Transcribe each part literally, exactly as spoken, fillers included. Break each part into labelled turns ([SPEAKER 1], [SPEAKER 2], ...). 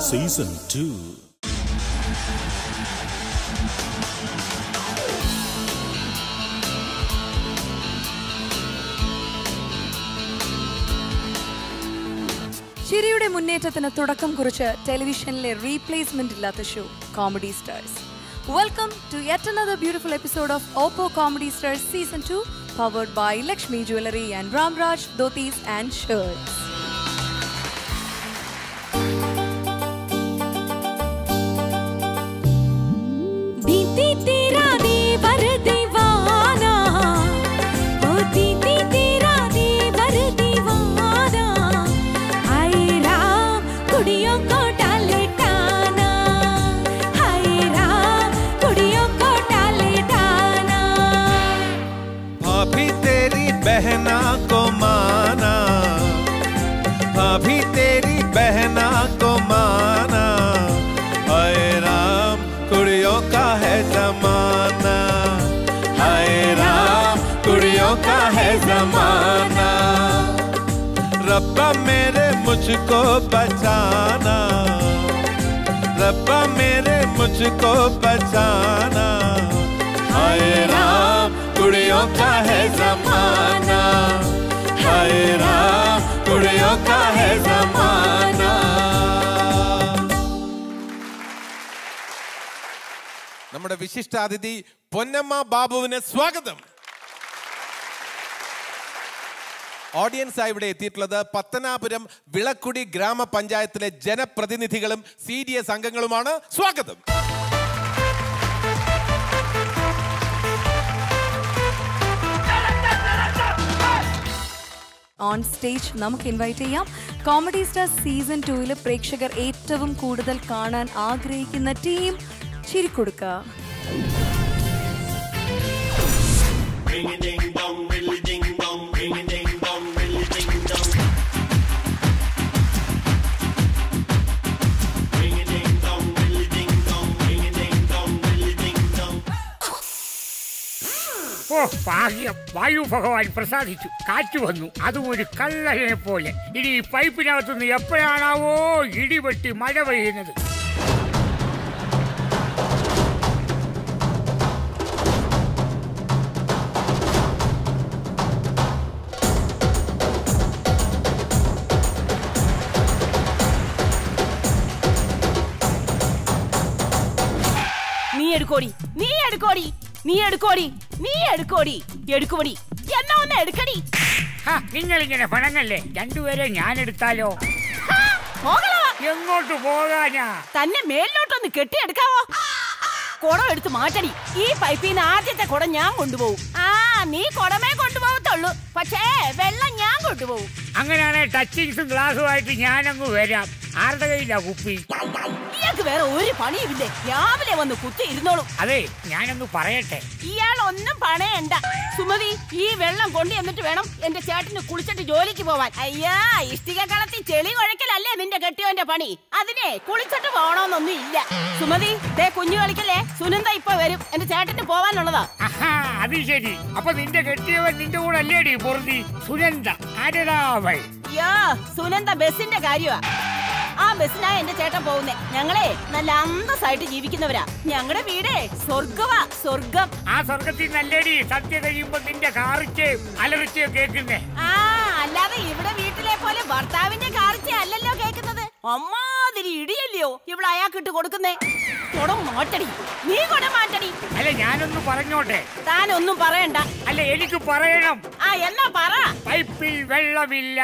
[SPEAKER 1] Season two.
[SPEAKER 2] ചിരിയുടെ മുന്നേറ്റത്തിന് തുടക്കം കുറിച്ച് ടെലിവിഷനിലെ റീപ്ലേസ്മെന്റ് ഇല്ലാത്ത show comedy stars. Welcome to yet another beautiful episode of Oppo comedy stars season two, powered by Lakshmi jewellery and Ramraj dhotis and shirts.
[SPEAKER 3] बहना को माना, भाभी तेरी बहना को माना, हाय राम कुड़ियों का है जमाना, हाय राम कुड़ियों का है जमाना, रब्बा मेरे मुझको बचाना, रब्बा मेरे मुझको बचाना, हाय राम कुड़ियों का है जमाना, हाय राम कुड़ियों का है जमाना. നമ്മുടെ വിശിഷ്ടാതിഥി പൊന്നമ്മ ബാബുവിന് സ്വാഗതം. ഓഡിയൻസ് ആയി ഇവിടെ എത്തിയിട്ടുള്ളത് പത്തനാപുരം വിളക്കുടി ഗ്രാമപഞ്ചായത്തിലെ ജനപ്രതിനിധികളും സി ഡി എസ് അംഗങ്ങളുമാണ്. സ്വാഗതം.
[SPEAKER 2] ഓൺ സ്റ്റേജ് നമുക്ക് ഇൻവൈറ്റ് ചെയ്യാം കോമഡി സ്റ്റാർ സീസൺ ടൂവില് പ്രേക്ഷകർ ഏറ്റവും കൂടുതൽ കാണാൻ ആഗ്രഹിക്കുന്ന ടീം ചിരിക്കൊടുക്ക.
[SPEAKER 4] ഓ ഭാഗ്യം, വായു ഭഗവാൻ പ്രസാദിച്ചു. കാറ്റ് വന്നു, അതും ഒരു കള്ളനെ പോലെ. ഇനി ഈ പൈപ്പിനകത്തുനിന്ന് എപ്പോഴാണാവോ ഇടിവെട്ടി മഴ പെയ്യുന്നത്.
[SPEAKER 5] നീ എടുക്കോടി, നീ എടുക്കോടി, നീ എടുക്കോടി, നീ എടുക്കോടി, എടുക്കുമടി, എന്നാ ഒന്ന് എടുക്കടി.
[SPEAKER 4] നിങ്ങളിങ്ങനെ പണങ്ങല്ലേ, രണ്ടുപേരെ ഞാൻ എടുത്താലോ? എങ്ങോട്ട് പോകാനാ?
[SPEAKER 5] തന്നെ മേലിലോട്ടൊന്ന് കെട്ടിയെടുക്കാവോ? കുടം എടുത്ത് മാറ്റടി. ഈ പൈപ്പിൽ നിന്ന് ആദ്യത്തെ കുടം ഞാൻ കൊണ്ടുപോകും. ആ നീ കുടമേ കൊണ്ടുപോകത്തുള്ളൂ, പക്ഷേ വെള്ളം ഞാൻ കൊണ്ടുപോകും.
[SPEAKER 4] അങ്ങനെയാണെ ടച്ചിങ്സും ഗ്ലാസുമായിട്ട് ഞാനങ്ങ് വരാം. ആരുടെ കയ്യിലാ കുപ്പി?
[SPEAKER 5] ഇയാൾക്ക് വേറെ ഒരു പണിയുമില്ലേ, രാവിലെ വന്ന് കുത്തി ഇരുന്നോളും.
[SPEAKER 4] അതെ, ഞാനൊന്ന് പറയട്ടെ.
[SPEAKER 5] ഇയാൾ ഒന്നും പണയണ്ട. സുമതി, ഈ വെള്ളം കൊണ്ടു എന്നിട്ട് വേണം എന്റെ ചേട്ടന് കുളിച്ചിട്ട് ജോലിക്ക് പോവാൻ. അയ്യാ, ഇഷ്ടിക കളത്തി ചെളി കുഴക്കലല്ലേ നിന്റെ കെട്ടിയോന്റെ പണി. അതിനെ കുളിച്ചിട്ട് പോകണമെന്നൊന്നും ഇല്ല. സുമതി, ദേ കുഞ്ഞു കളിക്കല്ലേ, സുനന്ദ ഇപ്പൊ വരും, എന്റെ ചേട്ടന് പോവാനുള്ളതാ.
[SPEAKER 4] അത് ശരി. അപ്പൊ നിന്റെ കെട്ടിയവൻ നിന്റെ കൂടെ അല്ലേടി പൊറുതി? സുനന്ദ ആരടാവൾ?
[SPEAKER 5] യാ, സുനന്ദ ബസിന്റെ കാര്യമാ. ആ ബസ്സിനാ എന്റെ ചേട്ടൻ പോകുന്നേ. ഞങ്ങളെ നല്ല അന്തസ്സായിട്ട് ജീവിക്കുന്നവരാ. ഞങ്ങളുടെ വീടേ സ്വർഗവാ, സ്വർഗം.
[SPEAKER 4] ആ സ്വർഗത്തിൽ നല്ലേടി സത്യ കഴിയുമ്പോ നിന്റെ കാറിച്ചയും അലറിച്ചയും കേൾക്കുന്നേ.
[SPEAKER 5] ആ അല്ലാതെ ഇവിടെ വീട്ടിലെ പോലെ ഭർത്താവിന്റെ കാറിച്ച അല്ലല്ലോ കേൾക്കുന്നത്. അമ്മാതിരി ഇടിയല്ലയോ ഇവിടെ അയാൾക്കിട്ട് കൊടുക്കുന്നേ. കുടം മാറ്റടി, നീ കുടം മാറ്റടി.
[SPEAKER 4] അല്ല, ഞാനൊന്ന് പറഞ്ഞോട്ടെ.
[SPEAKER 5] താനൊന്നും പറയണ്ട.
[SPEAKER 4] അല്ല, എനിക്ക് പറയണം.
[SPEAKER 5] ആ എന്നാ പറ.
[SPEAKER 4] പൈപ്പിൽ വെള്ളമില്ല.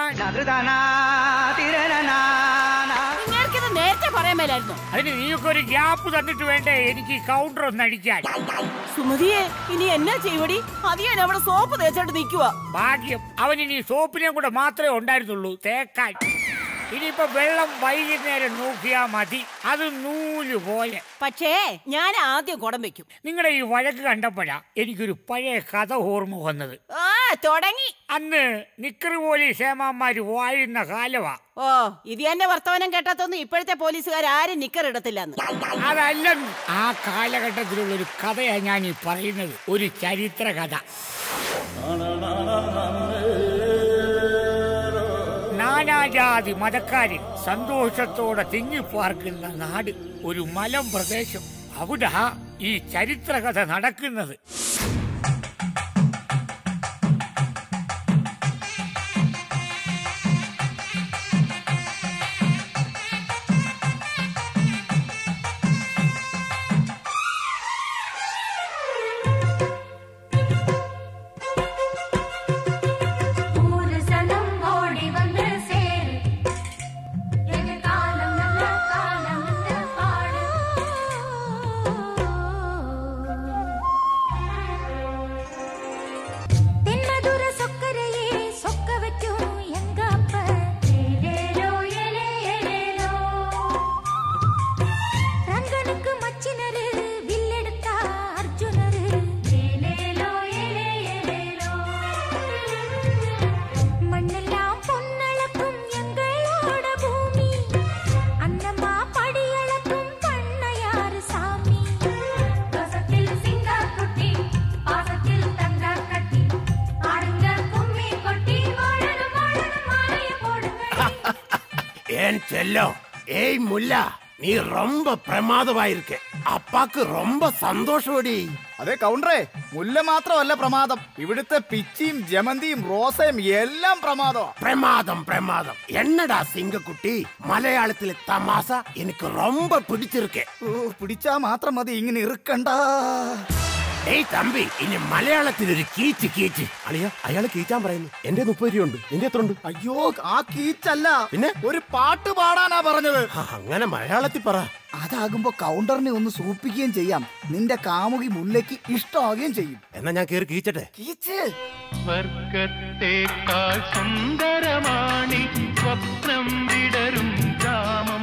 [SPEAKER 5] നിങ്ങൾക്കിത് നേരത്തെ പറയാൻ മേലായിരുന്നു.
[SPEAKER 4] അതിന് നീയൊക്കെ ഒരു ഗ്യാപ്പ് തന്നിട്ട് വേണ്ടേ എനിക്ക് കൗണ്ടർ ഒന്ന് അടിക്കാൻ.
[SPEAKER 5] സുമതിയെ, ഇനി എന്നാ ചെയ്യടി? അതിയാൻ അവിടെ സോപ്പ് തേച്ചിട്ട് നിൽക്കുക.
[SPEAKER 4] ഭാഗ്യം, അവനിനി സോപ്പിനെ കൂടെ മാത്രമേ ഉണ്ടായിരുന്നുള്ളൂ തേക്കാൻ. ഇനിയിപ്പോ വെള്ളം വൈകുന്നേരം നോക്കിയാ മതി, അത് നൂല് പോലെ.
[SPEAKER 5] പക്ഷേ ഞാൻ ആദ്യം കുടം വെക്കും.
[SPEAKER 4] നിങ്ങളുടെ ഈ വഴക്ക് കണ്ടപ്പോഴാ എനിക്കൊരു പഴയ കഥ ഓർമ്മ വന്നത്.
[SPEAKER 5] ആ തുടങ്ങി.
[SPEAKER 4] അന്ന് നിക്കറ് പോലീസ് ഏമാന്മാര് വാഴുന്ന കാലവാ.
[SPEAKER 5] ഓ, ഇത് എന്നെ വർത്തമാനം കേട്ടാത്തൊന്നും ഇപ്പോഴത്തെ പോലീസുകാർ ആരും നിക്കറിടത്തില്ലെന്ന്.
[SPEAKER 4] അതല്ലെന്ന്, ആ കാലഘട്ടത്തിലുള്ള ഒരു കഥയാ ഞാൻ ഈ പറയുന്നത്, ഒരു ചരിത്ര കഥ. നാനാജാതി മതക്കാരിൽ സന്തോഷത്തോടെ തിങ്ങിപ്പാർക്കുന്ന നാട്, ഒരു മലം പ്രദേശം. അവിടെ ഈ ചരിത്രകഥ നടക്കുന്നത്.
[SPEAKER 1] ஏய் முல்லா, நீ ரொம்ப பிரமாதமாயிருக்க. அப்பாக்கு ரொம்ப சந்தோஷோடி.
[SPEAKER 6] അതെ കൗണ്ടറേ, മുല്ല മാത്രമല്ല പ്രമാദം, ഇവിടുത്തെ പിച്ചിയും ജമന്തിയും റോസയും എല്ലാം പ്രമാദം.
[SPEAKER 1] പ്രമാദം പ്രമാദം. എന്നടാ സിംഗക്കുട്ടി, മലയാളത്തിലെ തമാശ എനിക്ക് ரொம்ப പിടിച്ചിരിക്കെ.
[SPEAKER 6] പിടിച്ചാ മാത്രം മതി, ഇങ്ങനെ ഇറുക്കണ്ട.
[SPEAKER 1] ഏയ് തമ്പി, ഇനി മലയാളത്തിൽ ഒരു കീച്ച് കീച്ച്. അളിയ, അയാള് കീച്ചാൻ പറയുന്നു. എന്റെ മുപ്പത് രൂപ ഉണ്ട്, നിന്റെ എത്ര ഉണ്ട്?
[SPEAKER 6] അയ്യോ, ആ കീച്ചല്ല,
[SPEAKER 1] പിന്നെ
[SPEAKER 6] ഒരു പാട്ട് പാടാനാ പറഞ്ഞത്.
[SPEAKER 1] അങ്ങനെ മലയാളത്തിൽ പറ.
[SPEAKER 6] അതാകുമ്പോ കൗണ്ടറിനെ ഒന്ന് സൂപ്പിക്കുകയും ചെയ്യാം, നിന്റെ കാമുകി മുല്ലയ്ക്ക് ഇഷ്ടമാവുകയും ചെയ്യും.
[SPEAKER 1] എന്നാ ഞാൻ കേറി കീച്ചട്ടെ.
[SPEAKER 6] കീച്ച്.
[SPEAKER 7] സ്വർഗത്തേക്കാൾ സുന്ദരമാണി സ്വപ്നം വിടരും ഗ്രാമം,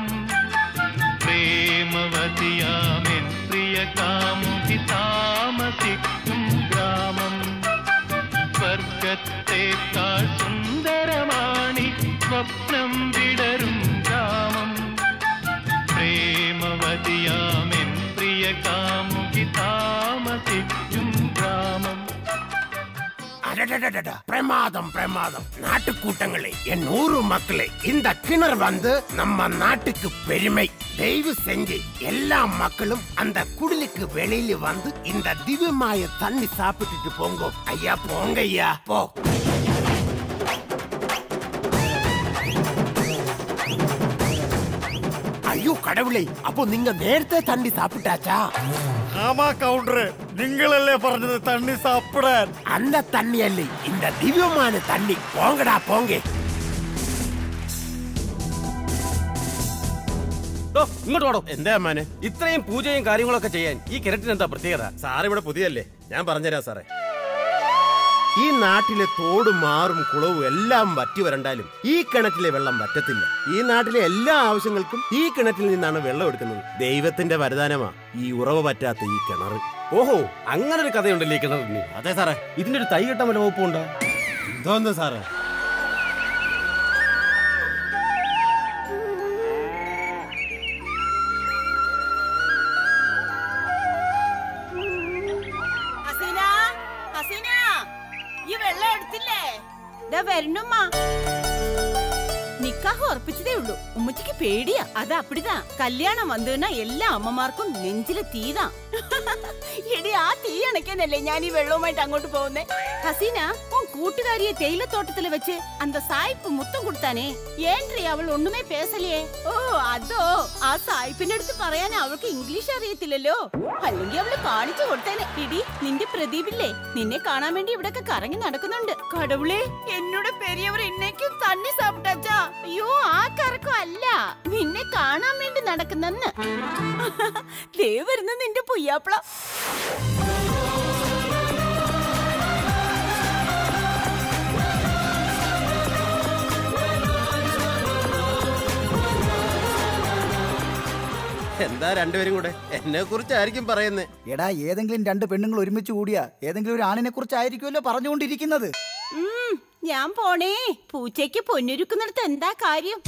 [SPEAKER 7] പ്രേമവതിയാമെൻ പ്രിയ കാമുകി താമസിക്കും ഗ്രാമം. സ്വർഗത്തേക്കാൾ സുന്ദരമാണി സ്വപ്നം വിടരും ഗ്രാമം, പ്രേമവതിയാമെൻ പ്രിയ കാമുകി താമസിക്കും ഗ്രാമം.
[SPEAKER 1] பிரமாதம் பிரமாதம். நாட்டுக்கூட்டங்களே, என் ஊரு மக்களே, இந்த கிணறு வந்து நம்ம நாட்டுக்கு பெருமை. தயவு செஞ்சு எல்லா மக்களும் அந்த குடிலுக்கு வெளியில வந்து இந்த திவ்யமாய தண்ணி சாப்பிட்டுட்டு போங்க. ஐயா போங்க ஐயா, போ. ஐயோ கடவுளே, அப்போ நீங்க நேரത്തെ தண்ணி சாப்பிட்டாச்சா?
[SPEAKER 6] ஆமா கவுண்டர், நீங்களே പറഞ്ഞത് தண்ணி சாப்பிടാൻ.
[SPEAKER 1] அந்த தண்ணி அல்ல, இந்த திவ்யமான தண்ணி. போங்கடா போங்க.
[SPEAKER 8] ഇങ്ങോട്ട് വേണോ?
[SPEAKER 1] എന്താ മാനെ?
[SPEAKER 8] ഇത്രയും പൂജയും കാര്യങ്ങളൊക്കെ ചെയ്യാൻ ഈ കിണറ്റിന് എന്താ പ്രത്യേകത?
[SPEAKER 1] സാറ് ഇവിടെ പുതിയല്ലേ, ഞാൻ പറഞ്ഞുതരാം സാറേ. ഈ നാട്ടിലെ തോടും മാറും കുളവും എല്ലാം വറ്റി വരണ്ടാലും ഈ കിണറ്റിലെ വെള്ളം വറ്റത്തില്ല. ഈ നാട്ടിലെ എല്ലാ ആവശ്യങ്ങൾക്കും ഈ കിണറ്റിൽ നിന്നാണ് വെള്ളം എടുക്കുന്നത്. ദൈവത്തിന്റെ വരദാനമാ ഈ ഉറവ പറ്റാത്ത ഈ കിണർ.
[SPEAKER 8] ഓഹോ, അങ്ങനെ ഒരു കഥയുണ്ടല്ലേ ഈ കിണറിന്?
[SPEAKER 1] അതെ സാറേ.
[SPEAKER 8] ഇതിന്റെ ഒരു തൈ കെട്ടാൻ വല്ല വകുപ്പുണ്ടോ?
[SPEAKER 1] എന്തോന്ന് സാറേ?
[SPEAKER 5] നിക്കാഹ് ഉറപ്പിച്ചതേ ഉള്ളൂ. ഉമ്മച്ചിക്ക് പേടിയാ, അത് അപ്പിടിതാ. കല്യാണം വന്നുകഴിഞ്ഞാ എല്ലാ അമ്മമാർക്കും നെഞ്ചിലെ തീതാ. എടി, ആ തീ അണയ്ക്കാനല്ലേ ഞാൻ ഈ വെള്ളവുമായിട്ട് അങ്ങോട്ട് പോകുന്നേ. ഹസീന, ഉൻ കൂട്ടുകാരിയെ തേയിലത്തോട്ടത്തില് വെച്ച് അന്ത സായിപ്പ് മുത്തം കൊടുത്താനേ. ഏൻട്രി അവൾ ഒന്നുമേ പേസലേ. ഓ അതോ, ആ സായിപ്പിന്റെ അടുത്ത് പറയാൻ അവൾക്ക് ഇംഗ്ലീഷ് അറിയത്തില്ലല്ലോ, അല്ലെങ്കിൽ അവള് കാണിച്ചു കൊടുത്തേനെ. ഇടി, നിന്റെ പ്രദീപില്ലേ, നിന്നെ കാണാൻ വേണ്ടി ഇവിടൊക്കെ കറങ്ങി നടക്കുന്നുണ്ട്. കടവുളേ, എന്നോട് പെരിയവർ ഇന്നേക്കും തണ്ണി സാപ്പിട്ടാച്ചാ. അയ്യോ, ആ കറക്കം അല്ല, നിന്നെ കാണാൻ വേണ്ടി നടക്കുന്നെന്ന്. ദേ വരുന്ന നിന്റെ പുയ്യാപ്പിള.
[SPEAKER 1] എന്താ രണ്ടുപേരും കൂടെ എന്നെ കുറിച്ചായിരിക്കും പറയുന്നേ?
[SPEAKER 6] എടാ, ഏതെങ്കിലും രണ്ട് പെണ്ണുങ്ങൾ ഒരുമിച്ച് കൂടിയാ ഏതെങ്കിലും ഒരു ആണിനെ കുറിച്ചായിരിക്കുമല്ലോ പറഞ്ഞുകൊണ്ടിരിക്കുന്നത്.
[SPEAKER 5] ഞാൻ പോണേ. പൂച്ചയ്ക്ക് പൊന്നൊരുക്കുന്നിടത്ത് എന്താ കാര്യം?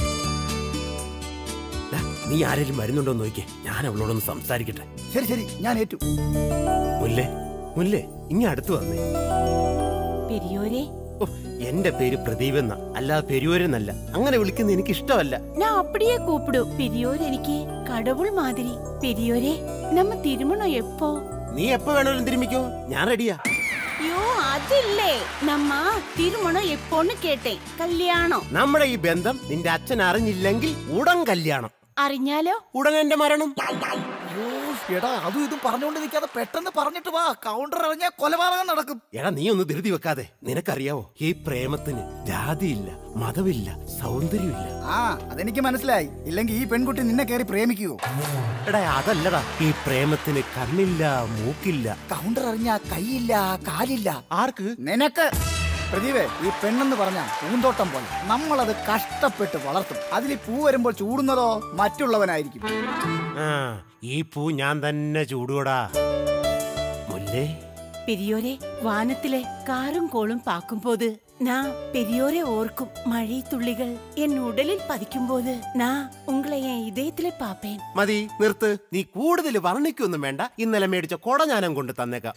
[SPEAKER 1] നീ ആരെങ്കിലും വരുന്നുണ്ടോ നോക്കിയേ, ഞാൻ അവളോടൊന്ന് സംസാരിക്കട്ടെ.
[SPEAKER 6] ശരി ശരി, ഞാൻ ഏറ്റു.
[SPEAKER 1] മുല്ലേ മുല്ലേ, ഇങ്ങ അടുത്ത് വന്നേ.
[SPEAKER 5] പെരിയോരെ,
[SPEAKER 8] എന്റെ പേര് പ്രദീപ് എന്ന, അല്ലാതെ പെരിയോരെന്നല്ല. അങ്ങനെ വിളിക്കുന്നത് എനിക്ക് ഇഷ്ടമല്ല.
[SPEAKER 5] ഞാൻ അപ്പടിയെ കൂപ്പിടൂ പെരിയോര്. എനിക്ക് കടവുൾ മാതിരി പെരിയോരെ. നമ്മ തിരുമണം എപ്പോ?
[SPEAKER 8] നീ എപ്പോ വേണേലും തിരുമിക്കോ, ഞാൻ റെഡിയാ.
[SPEAKER 5] യോ അതില്ലേ, നമ്മ തിരുമണം എപ്പോന്ന് കേട്ടേ. കല്യാണം.
[SPEAKER 8] നമ്മുടെ ഈ ബന്ധം നിന്റെ അച്ഛൻ അറിഞ്ഞില്ലെങ്കിൽ ഉടൻ കല്യാണം.
[SPEAKER 5] അറിഞ്ഞാലോ
[SPEAKER 8] ഉടൻ എന്റെ മരണം.
[SPEAKER 6] എടാ അതും ഇതും പറഞ്ഞുകൊണ്ട് നിൽക്കാതെ പെട്ടെന്ന് പറഞ്ഞിട്ട് വാ. കൗണ്ടർ ഇറങ്ങിയാൽ കൊലപാതകം നടക്കും.
[SPEAKER 8] എടാ നീ ഒന്ന് ധൃതി വെക്കാതെ. നിനക്കറിയാവോ, ഈ പ്രേമത്തിന് ജാതിയില്ല, മതമില്ല, സൗന്ദര്യമില്ല.
[SPEAKER 6] ആ അതെനിക്ക് മനസ്സിലായി. ഇല്ലെങ്കിൽ ഈ പെൺകുട്ടി നിന്നെ കയറി പ്രേമിക്കുവോ?
[SPEAKER 8] എടാ അതല്ലടാ, ഈ പ്രേമത്തിന് കണ്ണില്ല, മൂക്കില്ല.
[SPEAKER 6] കൗണ്ടർ അറിഞ്ഞാ കൈയില്ല, കാലില്ല.
[SPEAKER 8] ആർക്ക്?
[SPEAKER 6] നിനക്ക്. പ്രദീപേ, ഈ പെണ്ണെന്ന് പറഞ്ഞ പൂന്തോട്ടം പോലെ നമ്മളത് കഷ്ടപ്പെട്ട് വളർത്തും. അതിൽ പൂ വരുമ്പോൾ ചൂടുന്നതോ മറ്റുള്ളവനായിരിക്കും.
[SPEAKER 8] ആ ഈ പൂ ഞാൻ തന്നെ ചൂടുകൂടാ മുല്ലേ.
[SPEAKER 5] പെരിയോരെ, വാനത്തിലെ കാറും കോളും പാക്കുമ്പോത് നാ പെരിയോരെ ഓർക്കും. മഴത്തുള്ളികൾ എൻ ഉടലിൽ പതിക്കുമ്പോത് നാ ഉങ്ങളെ എൻ ഇതയത്തിലെ പാപ്പേൻ.
[SPEAKER 8] മതി, നിർത്ത്. നീ കൂടുതൽ വർണ്ണിക്കൊന്നും വേണ്ട. ഇന്നലെ മേടിച്ച കൊട ഞാനും കൊണ്ട് തന്നേക്കാം.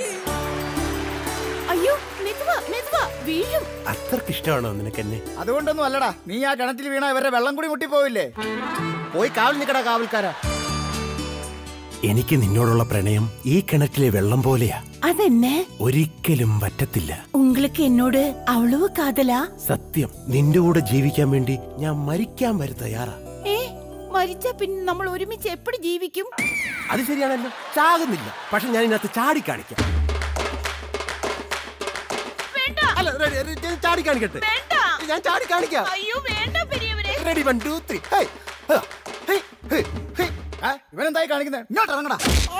[SPEAKER 5] അയ്യോ മെതുവാ മെതുവാ, വീഴും.
[SPEAKER 8] അത്രക്ക് ഇഷ്ടമാണോ നിനക്ക് എന്നെ?
[SPEAKER 6] അതുകൊണ്ടൊന്നും അല്ലടാ, നീ ആ കിണറ്റിൽ വീണ ഇവരുടെ വെള്ളം കൂടി മുട്ടിപ്പോവില്ലേ?
[SPEAKER 8] പോയി കാവൽ നിക്കടാ കാവൽക്കാരാ. എനിക്ക് നിന്നോടുള്ള പ്രണയം ഈ കിണറ്റിലെ വെള്ളം പോലെയാ.
[SPEAKER 5] അതെന്നെ
[SPEAKER 8] ഒരിക്കലും വറ്റത്തില്ല.
[SPEAKER 5] ഉങ്ങൾക്ക് എന്നോട് അവളവ് കാതലാ?
[SPEAKER 8] സത്യം. നിന്റെ കൂടെ ജീവിക്കാൻ വേണ്ടി ഞാൻ മരിക്കാൻ വരെ തയ്യാറാ.
[SPEAKER 5] ഏ മരിച്ച പിന്നെ നമ്മൾ ഒരുമിച്ച് എപ്പടി ജീവിക്കും?
[SPEAKER 8] അത് ശരിയാണല്ലോ, ചാകുന്നില്ല. പക്ഷെ ഞാൻ ഇതിനകത്ത് ചാടി കാണിക്കാം. അല്ല, ചാടി കാണിക്കട്ടെ. ഞാൻ ചാടി കാണിക്കാം.
[SPEAKER 5] അയ്യോ വേണ്ട പെരിയവരെ.
[SPEAKER 8] Ready, one two three.
[SPEAKER 6] ഇവനെന്തായി കാണിക്കുന്നത്? ഇങ്ങോട്ട് ഇറങ്ങടാ.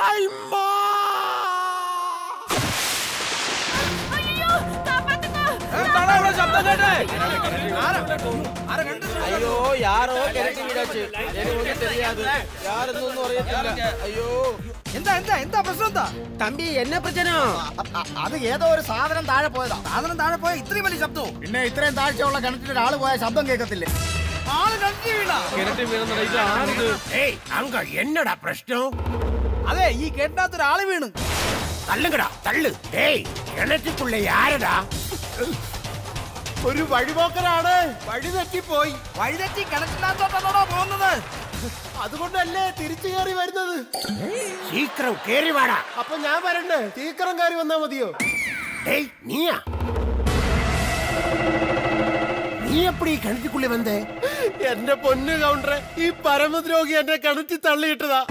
[SPEAKER 8] അയ്യോ യാരോ കിണറ്റി വീഴാച്ച്. യാരൊന്നും അറിയത്തില്ല. അയ്യോ
[SPEAKER 6] എന്താ എന്താ എന്താ പ്രശ്നം? എന്താ
[SPEAKER 8] തമ്പി, എന്നെ പ്രശ്നോ?
[SPEAKER 6] അത് ഏതോ ഒരു സാധനം താഴെ പോയതാ. സാധനം താഴെ പോയ ഇത്രയും വലിയ ശബ്ദവും. പിന്നെ ഇത്രയും താഴ്ചയുള്ള കിണറ്റിൽ ഒരാള് പോയ ശബ്ദം കേൾക്കത്തില്ലേ? ആള് കിണറ്റി വീണ.
[SPEAKER 8] കിണറ്റി വീണെന്ന്
[SPEAKER 1] എന്നടാ പ്രശ്നം?
[SPEAKER 6] അതെ, ഈ കേട്ടിനകത്ത് ഒരാള് വീണ്.
[SPEAKER 1] തള്ളുകടാ തള്ളു. ഏയ് കിണറ്റിക്കുള്ള ആരടാ?
[SPEAKER 8] ഒരു വഴിപോക്കനാണ്. വഴി തെറ്റിപ്പോയി.
[SPEAKER 6] വഴി തെറ്റി കിണറ്റിനകത്തോട്ടാണോ പോകുന്നത്?
[SPEAKER 8] അതുകൊണ്ടല്ലേ തിരിച്ചു കയറി വരുന്നത്.
[SPEAKER 1] ശീക്രം കേറി വാടാ.
[SPEAKER 8] അപ്പൊ ഞാൻ വരണ്ടേ? തീക്കറം കയറി വന്നാ മതിയോ?
[SPEAKER 1] ഏയ് നീയാ? നീ എപ്പടി കിണറ്റിക്കുള്ളി വന്നേ?
[SPEAKER 8] എന്റെ പൊന്നു കൗണ്ടറെ, ഈ പരമദ്രോഹി എന്നെ കിണറ്റി തള്ളിയിട്ടതാ.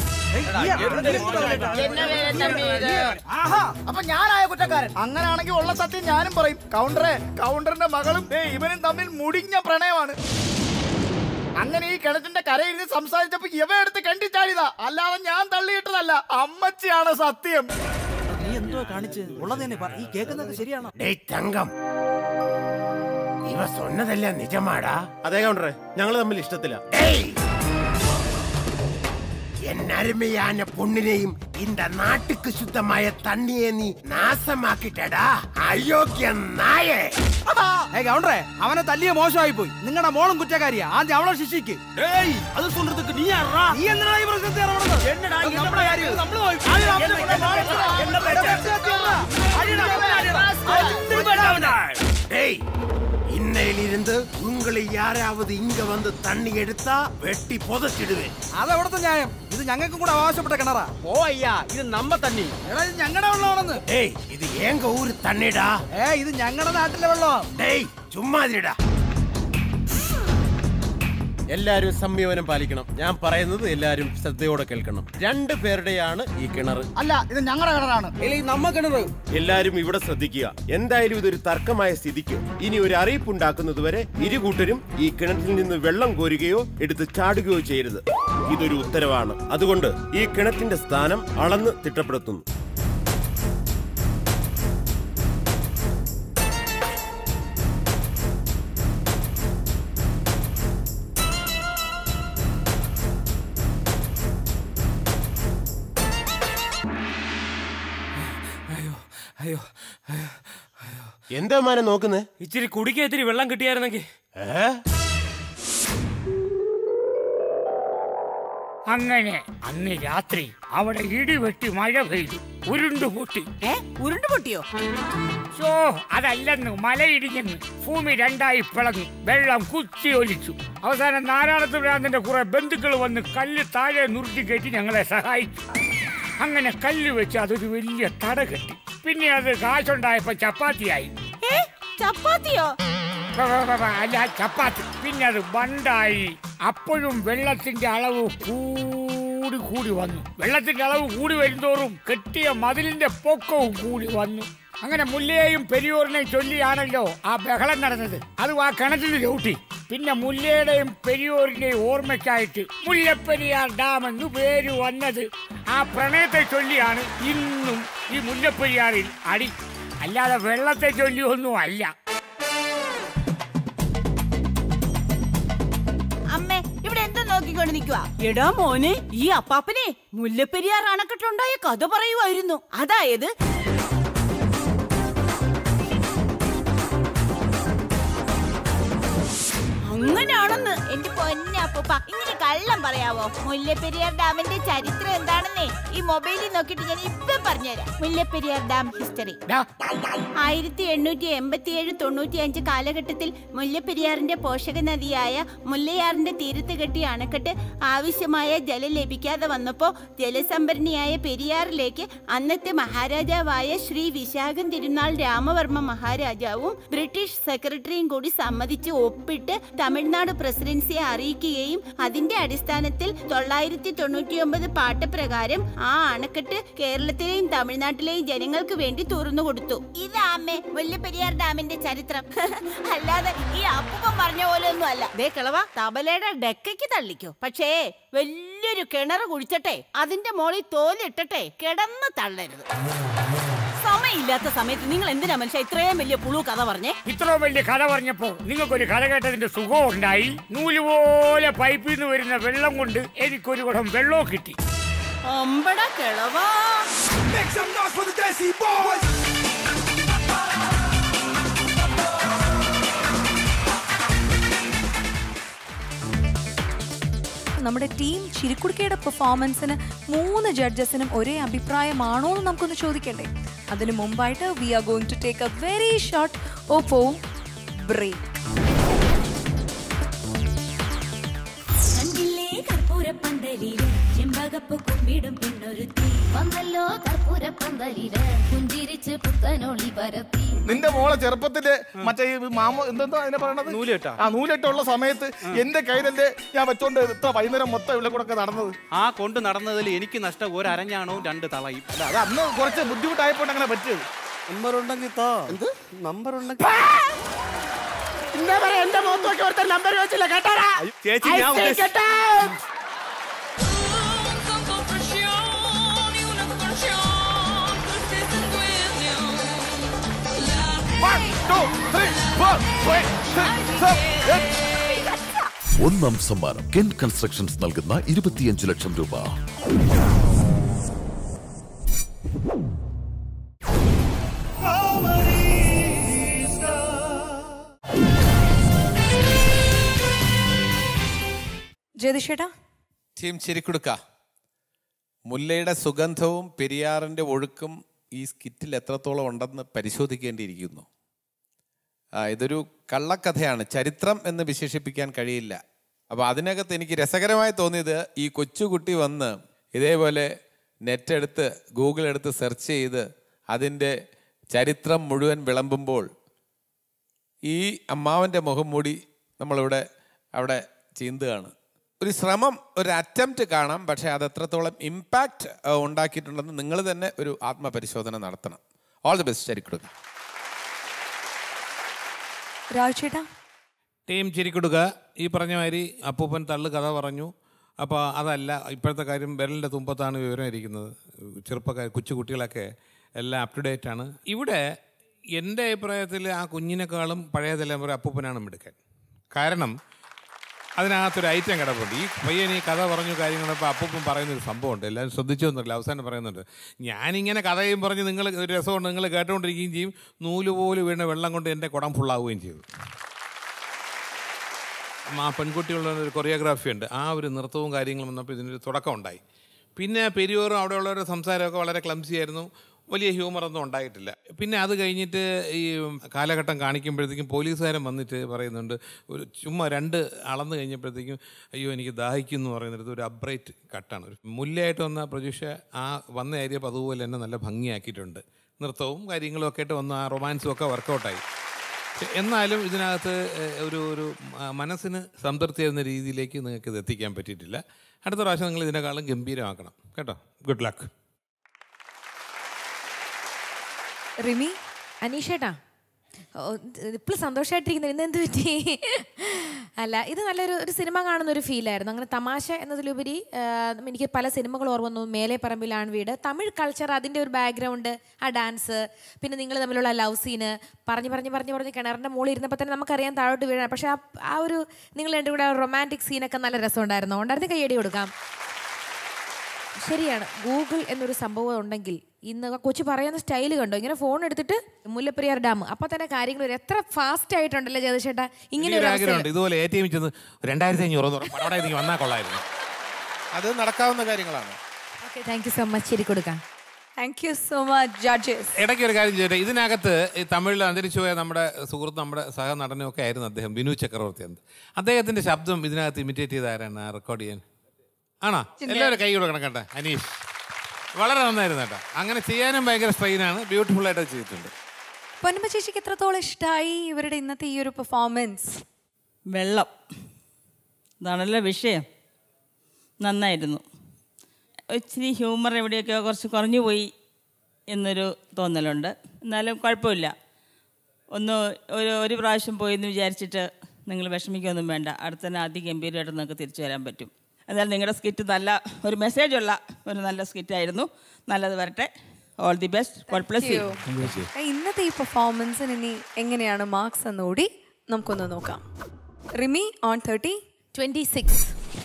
[SPEAKER 6] അപ്പൊ ഞാനായ കുറ്റക്കാരൻ. അങ്ങനാണെങ്കിൽ ഉള്ള സത്യം ഞാനും പറയും. കൗണ്ടറെ, കൗണ്ടറിന്റെ മകളും ഇവനും തമ്മിൽ മുടിഞ്ഞ പ്രണയമാണ്. അങ്ങനെ ഈ കിണറ്റിന്റെ കരയിരുന്ന് സംസാരിച്ചപ്പോ ഇവ എടുത്ത് കണ്ടിച്ചാടിയതാ, അല്ലാതെ ഞാൻ തള്ളിയിട്ടതല്ല. അമ്മച്ചിയാണ് സത്യം. നീ എന്തോ കാണിച്ച് ഉള്ളതന്നെ ഈ കേൾക്കുന്നത് ശരിയാണോ?
[SPEAKER 1] ഡേയ് തങ്കം, ഇവ சொன்னதெல்லாம் നിജമാടാ?
[SPEAKER 8] അതെ കൗണ്ടറെ, ഞങ്ങൾ തമ്മിൽ ഇഷ്ടത്തില്ല.
[SPEAKER 1] എൻ അരുമயான പൊണ്ണിനെയും இந்த നാട്ടുക്ക് ശുദ്ധമായ തണ്ണിയെ നീ നാശമാക്കിട്ടടാ അയോഗ്യ നായേ.
[SPEAKER 6] കൗണ്ടറെ, അവനെ തല്ലിയ മോശമായി പോയി. നിങ്ങളുടെ മോളും കുറ്റക്കാരിയാ. ആദ്യം അവളെ ശിക്ഷിക്ക്.
[SPEAKER 8] അത് சொல்றதுக்கு നീ ആരാ?
[SPEAKER 6] നീ എന്തിനാ ഈ പ്രശ്നത്തെ ഇറങ്ങുന്നത്?
[SPEAKER 8] എന്നടാ ഈ നമ്മുടെ കാര്യം?
[SPEAKER 6] നമ്മൾ പോയി
[SPEAKER 1] இன்னையிலிருந்து உங்களை யாராவது இங்க வந்து தண்ணி எடுத்தா வெட்டி புதைச்சிடுவேன்.
[SPEAKER 6] അതവിടുത്തെ ന്യായം. ഇത് ഞങ്ങൾക്കും കൂടെ ആവശ്യപ്പെട്ട കിണറാ.
[SPEAKER 8] ഓ അയ്യാ, ഇത് നമ്മ തണ്ണി.
[SPEAKER 6] എടാ, ഇത് ഞങ്ങളുടെ വെള്ളമാണെന്ന്.
[SPEAKER 1] டேய் இது எங்க ஊரு தண்ணிடா.
[SPEAKER 6] ഏ ഇത് ഞങ്ങളുടെ നാട്ടിലെ വെള്ളം.
[SPEAKER 1] டேய் சும்மா இருடா.
[SPEAKER 8] എല്ലാരും സംയമനം പാലിക്കണം. ഞാൻ പറയുന്നത് എല്ലാരും ശ്രദ്ധയോടെ കേൾക്കണം. രണ്ടു പേരുടെയാണ് ഈ കിണർ.
[SPEAKER 6] അല്ല, ഇത് ഞങ്ങളുടെ കിണറാണ്. നമ്മ കിണർ.
[SPEAKER 8] എല്ലാരും ഇവിടെ ശ്രദ്ധിക്കുക. എന്തായാലും ഇതൊരു തർക്കമായ സ്ഥിതിക്ക് ഇനി ഒരു അറിയിപ്പുണ്ടാക്കുന്നതുവരെ ഇരു കൂട്ടരും ഈ കിണറ്റിൽ നിന്ന് വെള്ളം കോരുകയോ എടുത്ത് ചാടുകയോ ചെയ്യരുത്. ഇതൊരു ഉത്തരവാണ്. അതുകൊണ്ട് ഈ കിണറ്റിന്റെ സ്ഥാനം അളന്ന് തിട്ടപ്പെടുത്തുന്നു.
[SPEAKER 6] അയ്യോ,
[SPEAKER 8] എന്താ മാനെ നോക്കുന്നേ?
[SPEAKER 9] ഇച്ചിരി കുടിക്കാൻ ഇത്തിരി വെള്ളം കിട്ടിയായിരുന്നെങ്കിൽ.
[SPEAKER 4] അങ്ങനെ അന്ന് രാത്രി അവിടെ ഇടിവെട്ടി മഴ പെയ്തു, ഉരുണ്ടുപൊട്ടി.
[SPEAKER 5] ഏ ഉരുണ്ടുപൊട്ടിയോ?
[SPEAKER 4] ഷോ അതല്ലെന്ന്, മലയിടിഞ്ഞെന്ന്. ഭൂമി രണ്ടായി പിളഞ്ഞു, വെള്ളം കുത്തി ഒലിച്ചു. അവസാനം നാരായണത്ത് ഭ്രാന്തന്റെ കുറെ ബന്ധുക്കൾ വന്ന് കല്ല് താഴെ നുറുക്കി കയറ്റി ഞങ്ങളെ സഹായിച്ചു. അങ്ങനെ കല്ല് വെച്ച് അതൊരു വലിയ തട കെട്ടി. പിന്നെ അത് കാശുണ്ടായപ്പോ ചപ്പാത്തിയായി.
[SPEAKER 5] ചപ്പാത്തിയോ?
[SPEAKER 4] അല്ല, ചപ്പാത്തി. പിന്നെ അത് ബണ്ടായി. അപ്പോഴും വെള്ളത്തിന്റെ അളവ് കൂടി കൂടി വന്നു. വെള്ളത്തിന്റെ അളവ് കൂടി വരുന്തോറും കെട്ടിയ മതിലിന്റെ പൊക്കവും കൂടി വന്നു. അങ്ങനെ മുല്ലയെയും പെരിയോറിനെയും ചൊല്ലിയാണല്ലോ ആ ബഹളം നടന്നത്. അത് ആ കിണറ്റിൽ ചവിട്ടി. പിന്നെ മുല്ലയുടെയും പെരിയോറിന്റെയും ഓർമ്മയ്ക്കായിട്ട് മുല്ലപ്പെരിയാർ ഡാം എന്ന് പേര് വന്നത് ആ പ്രണയത്തെ ചൊല്ലിയാണ്. ഇന്നും ഈ മുല്ലപ്പെരിയാറിൽ അടി, അല്ലാതെ വെള്ളത്തെ ചൊല്ലിയൊന്നും അല്ല.
[SPEAKER 5] അമ്മേ, ഇവിടെ എന്താ നോക്കിക്കൊണ്ട് നിൽക്കുക? എടാ മോനെ, ഈ അപ്പാപ്പനെ മുല്ലപ്പെരിയാർ അണക്കെട്ടുണ്ടായ കഥ പറയുമായിരുന്നു. അതായത് അങ്ങനെയാണെന്ന്. എന്റെ പൊന്നെ അപ്പൂപ്പ, ഇങ്ങനെ കള്ളം പറയാവോ? മുല്ലപ്പെരിയാർ ഡാമിന്റെ ചരിത്രം എന്താണെന്നേ ഈ മൊബൈലിൽ നോക്കിയിട്ട് ഞാൻ ഇപ്പൊ പറഞ്ഞുതരാം. Mullaperiyar dam history. ആയിരത്തി എണ്ണൂറ്റി എൺപത്തി ഏഴ് തൊണ്ണൂറ്റി അഞ്ച് കാലഘട്ടത്തിൽ മുല്ലപ്പെരിയാറിന്റെ പോഷക നദിയായ മുല്ലയാറിന്റെ തീരത്ത് കെട്ടിയ അണക്കെട്ട് ആവശ്യമായ ജലം ലഭിക്കാതെ വന്നപ്പോ ജലസംഭരണിയായ പെരിയാറിലേക്ക് അന്നത്തെ മഹാരാജാവായ ശ്രീ വിശാഖം തിരുനാൾ രാമവർമ്മ മഹാരാജാവും ബ്രിട്ടീഷ് സെക്രട്ടറിയും കൂടി സമ്മതിച്ച് ഒപ്പിട്ട് തമിഴ്നാട് പ്രസിഡൻസിയെ അറിയിക്കുകയും അതിന്റെ അടിസ്ഥാനത്തിൽ തൊള്ളായിരത്തി തൊണ്ണൂറ്റി ഒമ്പത് പാട്ടപ്രകാരം ആ അണക്കെട്ട് കേരളത്തിലെയും തമിഴ്നാട്ടിലെയും ജനങ്ങൾക്ക് വേണ്ടി തുറന്നു കൊടുത്തു. ഇതാമേ മുല്ലപ്പെരിയാർ ഡാമിന്റെ ചരിത്രം. അല്ലാതെ ഈ അപ്പൂപ്പൻ പറഞ്ഞ പോലെ ഒന്നും അല്ല. ദേ കിളവ, തബലയുടെ ഡെക്കയ്ക്ക് തള്ളിക്കോ, പക്ഷേ വലിയൊരു കിണർ കുഴിച്ചട്ടെ, അതിന്റെ മോളിൽ തോലിട്ടട്ടെ, കിടന്ന് തള്ളരുത്. സമയമില്ലാത്ത സമയത്ത് നിങ്ങൾ എന്തിനാ മനുഷ്യ ഇത്രയും വലിയ പുളു കഥ പറഞ്ഞേ?
[SPEAKER 4] ഇത്രയും വലിയ കഥ പറഞ്ഞപ്പോ നിങ്ങൾക്കൊരു കഥ കേട്ടതിന്റെ സുഖം ഉണ്ടായി. നൂലുപോലെ പൈപ്പിൽ നിന്ന് വരുന്ന വെള്ളം കൊണ്ട് എനിക്കൊരു കുടം വെള്ളവും കിട്ടി.
[SPEAKER 5] അമ്പട കിളവാ.
[SPEAKER 2] നമ്മുടെ ടീം ചിരിക്കുടുക്കയുടെ പെർഫോമൻസിന് മൂന്ന് ജഡ്ജസിനും ഒരേ അഭിപ്രായമാണോ എന്ന് നമുക്കൊന്ന് ചോദിക്കണ്ടേ? അതിനു മുമ്പായിട്ട് we are going to take a very short Oppo break.
[SPEAKER 6] നിന്റെ മോളെ ചെറുപ്പത്തില് മറ്റേ മാമോ എന്തെന്തോ അതിനെ പറയണത് നൂലെട്ട ആ നൂലെട്ടുള്ള സമയത്ത് എന്റെ കയ്യിലല്ലേ ഞാൻ വെച്ചോണ്ട് എത്ര വൈകുന്നേരം മൊത്തം ഇവിടെ കൂടെ നടന്നത്.
[SPEAKER 9] ആ കൊണ്ട് നടന്നതിൽ എനിക്ക് നഷ്ടം ഒരു അരഞ്ഞാണവും രണ്ട് തളയും.
[SPEAKER 6] അത് അന്ന് കുറച്ച് ബുദ്ധിമുട്ടായപ്പോൾ അങ്ങനെ പറ്റിയത്.
[SPEAKER 9] നമ്പർ ഉണ്ടെങ്കിൽ താ. എന്ത് നമ്പർ ഉണ്ടെങ്കിൽ
[SPEAKER 6] എന്റെ മുഖത്തൊക്കെ ഒരുത്തർ നമ്പർ വെച്ചില്ല കേട്ടാ
[SPEAKER 9] ചേച്ചി. ഞാൻ
[SPEAKER 10] ഒന്നാം സമ്മാനം കെൻ കൺസ്ട്രക്ഷൻസ് നൽകുന്ന ഇരുപത്തിയഞ്ച് ലക്ഷം രൂപ.
[SPEAKER 2] ജ്യോതിഷേട്ടാ,
[SPEAKER 3] ടീം ചിരിക്കുടുക്ക, മുല്ലയുടെ സുഗന്ധവും പെരിയാറിന്റെ ഒഴുക്കും ഈ സ്കിറ്റിൽ എത്രത്തോളം ഉണ്ടെന്ന് പരിശോധിക്കേണ്ടിയിരിക്കുന്നു. ഇതൊരു കള്ളക്കഥയാണ്, ചരിത്രം എന്ന് വിശേഷിപ്പിക്കാൻ കഴിയില്ല. അപ്പോൾ അതിനകത്ത് എനിക്ക് രസകരമായി തോന്നിയത് ഈ കൊച്ചുകുട്ടി വന്ന് ഇതേപോലെ നെറ്റ് എടുത്ത് ഗൂഗിൾ എടുത്ത് സെർച്ച് ചെയ്ത് അതിൻ്റെ ചരിത്രം മുഴുവൻ വിളമ്പുമ്പോൾ ഈ അമ്മാവൻ്റെ മുഖം മൂടി നമ്മളിവിടെ അവിടെ ചീന്തുകയാണ്. ഒരു ശ്രമം, ഒരു അറ്റംപ്റ്റ് കാണാം, പക്ഷേ അത് എത്രത്തോളം ഇമ്പാക്റ്റ് ഉണ്ടാക്കിയിട്ടുണ്ടെന്ന് നിങ്ങൾ തന്നെ ഒരു ആത്മപരിശോധന നടത്തണം. All the best Chirikkudukka.
[SPEAKER 2] രാജേട്ടാ,
[SPEAKER 11] ടീം ചിരിക്കുടുക്ക ഈ പറഞ്ഞ മാതിരി അപ്പൂപ്പൻ തള്ളു കഥ പറഞ്ഞു. അപ്പോൾ അതല്ല, ഇപ്പോഴത്തെ കാര്യം വിരലിൻ്റെ തുമ്പത്താണ് വിവരം ഇരിക്കുന്നത്. ചെറുപ്പക്കാർ കൊച്ചുകുട്ടികളൊക്കെ എല്ലാം അപ് ടു ഡേറ്റ് ആണ്. ഇവിടെ എൻ്റെ അഭിപ്രായത്തിൽ ആ കുഞ്ഞിനേക്കാളും പഴയ തലമുറ അപ്പൂപ്പനാണ് മിടുക്കൻ. കാരണം അതിനകത്തൊരു ഐറ്റം കിടപ്പുണ്ട്. ഈ പയ്യൻ ഈ കഥ പറഞ്ഞു കാര്യങ്ങളപ്പോൾ അപ്പൂപ്പൻ പറയുന്നൊരു സംഭവമുണ്ട്, എല്ലാവരും ശ്രദ്ധിച്ചൊന്നുമില്ല. അവസാനം പറയുന്നുണ്ട്, ഞാനിങ്ങനെ കഥയും പറഞ്ഞ് നിങ്ങൾ ഒരു രസമുണ്ട്, നിങ്ങൾ കേട്ടുകൊണ്ടിരിക്കുകയും ചെയ്യും, നൂല് പോലും വീണ വെള്ളം കൊണ്ട് എൻ്റെ കുടം ഫുള്ളാവുകയും ചെയ്തു. ആ പെൺകുട്ടികളുടെ ഒരു കൊറിയോഗ്രാഫി ഉണ്ട്. ആ ഒരു നൃത്തവും കാര്യങ്ങളും വന്നപ്പോൾ ഇതിനൊരു തുടക്കം ഉണ്ടായി. പിന്നെ പെരിയോറും അവിടെയുള്ളവരുടെ സംസാരമൊക്കെ വളരെ ക്ലംസി ആയിരുന്നു. വലിയ ഹ്യൂമറൊന്നും ഉണ്ടായിട്ടില്ല. പിന്നെ അത് കഴിഞ്ഞിട്ട് ഈ കാലഘട്ടം കാണിക്കുമ്പോഴത്തേക്കും പോലീസുകാരൻ വന്നിട്ട് പറയുന്നുണ്ട്, ഒരു ചുമ്മാ രണ്ട് അളന്ന് കഴിഞ്ഞപ്പോഴത്തേക്കും അയ്യോ എനിക്ക് ദാഹിക്കുന്നു എന്ന് പറയുന്നിടത്ത് ഒരു അബ്രൈറ്റ് കട്ടാണ്. ഒരു മുല്ലയായിട്ട് വന്ന പ്രതീക്ഷ ആ വന്ന ഏരിയ അതുപോലെ തന്നെ നല്ല ഭംഗിയാക്കിയിട്ടുണ്ട്. നൃത്തവും കാര്യങ്ങളും ഒക്കെ ആയിട്ട് വന്ന ആ റൊമാൻസും ഒക്കെ വർക്കൗട്ടായി. എന്നാലും ഇതിനകത്ത് ഒരു ഒരു മനസ്സിന് സംതൃപ്തി തരുന്ന രീതിയിലേക്ക് നിങ്ങൾക്ക് ഇത് എത്തിക്കാൻ പറ്റിയിട്ടില്ല. അടുത്ത പ്രാവശ്യം നിങ്ങൾ ഇതിനേക്കാളും ഗംഭീരമാക്കണം കേട്ടോ. Good luck.
[SPEAKER 12] റിമി, അനീഷേട്ടാ ഇപ്പോഴും സന്തോഷമായിട്ടിരിക്കുന്നു. ഇന്ന് എന്ത് പറ്റി? അല്ല, ഇത് നല്ലൊരു ഒരു സിനിമ കാണുന്ന ഒരു ഫീലായിരുന്നു. അങ്ങനെ തമാശ എന്നതിലുപരി എനിക്ക് പല സിനിമകൾ ഓർമ്മ വന്നു. മേലെ പറമ്പിലാണ് വീട്, തമിഴ് കൾച്ചർ, അതിൻ്റെ ഒരു ബാക്ക്ഗ്രൗണ്ട്, ആ ഡാൻസ്, പിന്നെ നിങ്ങൾ തമ്മിലുള്ള ലവ് സീന്, പറഞ്ഞ് പറഞ്ഞ് പറഞ്ഞ് പറഞ്ഞ് കിണറിൻ്റെ മുകളിൽ ഇരുന്നപ്പോൾ തന്നെ നമുക്കറിയാം താഴോട്ട് വീഴാൻ. പക്ഷേ ആ ആ ഒരു നിങ്ങൾ രണ്ടും കൂടെ റൊമാൻറ്റിക് സീനൊക്കെ നല്ല രസമുണ്ടായിരുന്നു. ഉണ്ടായിരുന്നു, കയ്യടി കൊടുക്കാം. ശരിയാണ്, ഗൂഗിൾ എന്നൊരു സംഭവം ഉണ്ടെങ്കിൽ ഇന്ന് കൊച്ചു പറയുന്ന സ്റ്റൈല് കണ്ടോ, ഇങ്ങനെ ഫോൺ എടുത്തിട്ട് മുല്ലപ്പെരിയാർ ഡാം, അപ്പൊ തന്നെ കാര്യങ്ങൾ എത്ര ഫാസ്റ്റ് ആയിട്ടുണ്ടല്ലേ ജയതിഷേട്ടാ. ഇങ്ങനെ
[SPEAKER 11] ഇതുപോലെ എ ടി എം ചെന്ന് രണ്ടായിരത്തി അഞ്ഞൂറ് വന്നാൽ കൊള്ളായിരുന്നു.
[SPEAKER 3] അത് നടക്കാവുന്ന കാര്യങ്ങളാണ്.
[SPEAKER 12] Okay, thank you so much. ശരി കൊടുക്കാം.
[SPEAKER 2] Thank you so much judges.
[SPEAKER 11] ഇടയ്ക്ക് ഒരു കാര്യം ചെയ്യട്ടെ, ഇതിനകത്ത് ഈ തമിഴിൽ അന്തരിച്ചുപോയ നമ്മുടെ സുഹൃത്ത്, നമ്മുടെ സഹനടനും ഒക്കെ ആയിരുന്നു അദ്ദേഹം, ബിനു ചക്രവർത്തി. അദ്ദേഹത്തിന്റെ ശബ്ദം ഇതിനകത്ത് ഇമിറ്റേറ്റ് ചെയ്ത ആരാണ് റെക്കോർഡ് ചെയ്യാൻ? ആണോ? എല്ലാവരും കൈ കൊടുക്കണം കേട്ടോ. അനീഷ് വളരെ നന്നായിരുന്നു കേട്ടോ. അങ്ങനെ ചെയ്യാനും ഭയങ്കര സ്ട്രെയിനാണ്, ബ്യൂട്ടിഫുൾ ആയിട്ട് ചെയ്തിട്ടുണ്ട്.
[SPEAKER 2] പൊന്നമ്മ ചേച്ചിക്ക് എത്രത്തോളം ഇഷ്ടമായി ഇവരുടെ ഇന്നത്തെ ഈ ഒരു പെർഫോമൻസ്?
[SPEAKER 5] വെള്ളം ഇതാണല്ലോ വിഷയം. നന്നായിരുന്നു. ഇച്ചിരി ഹ്യൂമർ എവിടെയൊക്കെ കുറച്ച് കുറഞ്ഞു പോയി എന്നൊരു തോന്നലുണ്ട്. എന്നാലും കുഴപ്പമില്ല. ഒന്ന് ഒരു ഒരു പ്രാവശ്യം പോയി എന്ന് വിചാരിച്ചിട്ട് നിങ്ങൾ വിഷമിക്കൊന്നും വേണ്ട. അടുത്ത തന്നെ അതിഗംഭീരമായിട്ട് നിങ്ങൾക്ക് തിരിച്ചു വരാൻ പറ്റും. എന്നാൽ നിങ്ങളുടെ സ്കിറ്റ് നല്ല ഒരു മെസ്സേജുള്ള ഒരു നല്ല സ്കിറ്റായിരുന്നു. നല്ലത് വരട്ടെ. All the best. God bless you.
[SPEAKER 2] ഇന്നത്തെ ഈ പെർഫോമൻസിന് ഇനി എങ്ങനെയാണ് മാർക്സ് എന്നുകൂടി നമുക്കൊന്ന് നോക്കാം. Rimi on thirty
[SPEAKER 12] twenty six.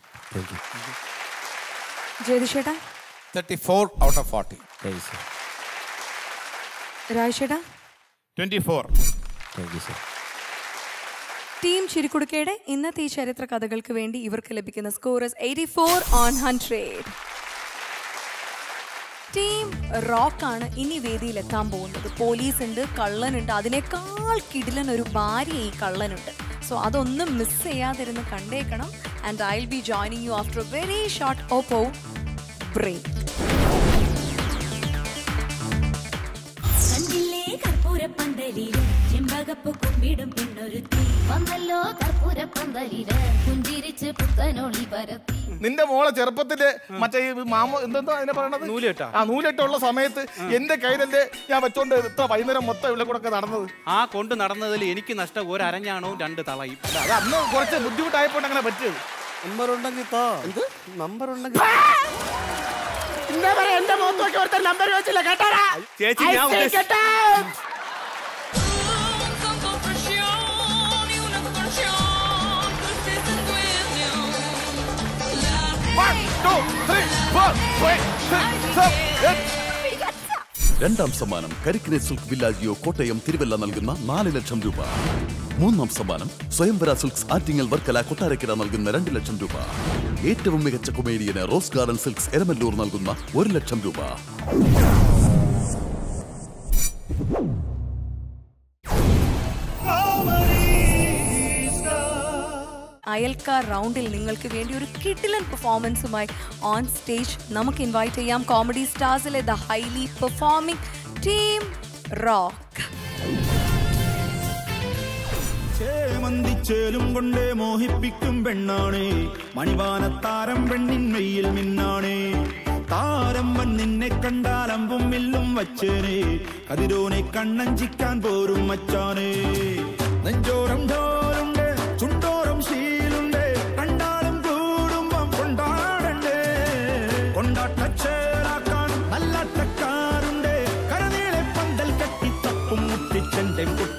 [SPEAKER 2] ജയതിഷേട്ടാ
[SPEAKER 3] thirty four out of forty.
[SPEAKER 2] രാജേട്ടാ
[SPEAKER 11] ട്വന്റി ഫോർ.
[SPEAKER 2] ടീം ചിരിക്കുടുക്കയുടെ ഇന്നത്തെ ഈ ചരിത്ര കഥകൾക്ക് വേണ്ടി ഇവർക്ക് ലഭിക്കുന്ന scores eighty four on hundred. Team റോക്കാണ് ഇനി വേദിയിൽ എത്താൻ പോകുന്നത്. പോലീസ് ഉണ്ട്, കള്ളനുണ്ട്, അതിനേക്കാൾ കിടിലൻ ഒരു ഭാര്യ ഈ കള്ളനുണ്ട്. സോ അതൊന്നും മിസ് ചെയ്യാതിരുന്ന് കണ്ടേക്കണം. And I will be joining you after a very short Oppo break.
[SPEAKER 6] നിന്റെ മോളെ ചെറുപ്പത്തില് മറ്റേ മാമോ എന്തെന്തോ അതിനെ പറയണത്, നൂലെട്ട. ആ നൂലെട്ടുള്ള സമയത്ത് എന്റെ കയ്യിലല്ലേ ഞാൻ വെച്ചോണ്ട് എത്ര വൈകുന്നേരം മൊത്തം ഇവിടെ കൂടെ നടന്നത്.
[SPEAKER 9] ആ കൊണ്ട് നടന്നതിൽ എനിക്ക് നഷ്ടം ഒരു അരഞ്ഞാണവും രണ്ട് തളയും.
[SPEAKER 6] അത് അന്ന് കുറച്ച് ബുദ്ധിമുട്ടായപ്പോൾ അങ്ങനെ പറ്റിയത്.
[SPEAKER 9] നമ്പർ ഉണ്ടെങ്കിൽ താ. ഇത് നമ്പർ ഉണ്ടെങ്കിൽ
[SPEAKER 6] എന്റെ മുഖത്ത് നോക്കി നമ്പർ വെച്ചില്ല കേട്ടാ
[SPEAKER 9] ചേച്ചി. ഞാൻ
[SPEAKER 10] രണ്ടാം സമ്മാനം കരിക്കിനെ സിൽക്ക് വില്ലാജിയോ കോട്ടയം തിരുവല്ല നൽകുന്ന നാല് ലക്ഷം രൂപ. മൂന്നാം സമ്മാനം സ്വയംവര സിൽക്സ് ആറ്റിങ്ങൽ വർക്കല കൊട്ടാരക്കര നൽകുന്ന രണ്ട് ലക്ഷം രൂപ. ഏറ്റവും മികച്ച കൊമേഡിയന് റോസ് ഗാർഡൻ സിൽക്സ് എരമല്ലൂർ നൽകുന്ന ഒരു ലക്ഷം രൂപ.
[SPEAKER 2] അയൽക്കാർ റൗണ്ടിൽ നിങ്ങൾക്ക് വേണ്ടി ഒരു കിടിലൻ പെർഫോമൻസുമായി ഓൺ സ്റ്റേജ് നമുക്ക് ഇൻവൈറ്റ് ചെയ്യാം കോമഡി സ്റ്റാർസിലെ the highly performing team Rock.
[SPEAKER 13] ചേലും കൊണ്ടേ മോഹിപ്പിക്കും പെണ്ണാണേ, മണിവാനത്താരം പെണ്ണിൻ മെയ്യിൽ മിന്നാണേ. താരം വൻ നിന്നെ കണ്ടാലമ്പും മില്ലും വച്ചേനെ, കതിരോനെ കണ്ണഞ്ചിക്കാൻ പോരും മച്ചാനേ. നെഞ്ചോരം ധോരുണ്ട്, ചുണ്ടോരം ശീലുണ്ട്, കണ്ടാലും കൂടുമ്പം കൊണ്ടാടണ്ടേ. കൊണ്ടാട്ടച്ചേരാക്കാൻ നല്ലാട്ടക്കാരുണ്ട്, കരനീളെ പന്തൽ കെട്ടി തപ്പും മുട്ടിച്ചെന്റെ പൊട്ടി.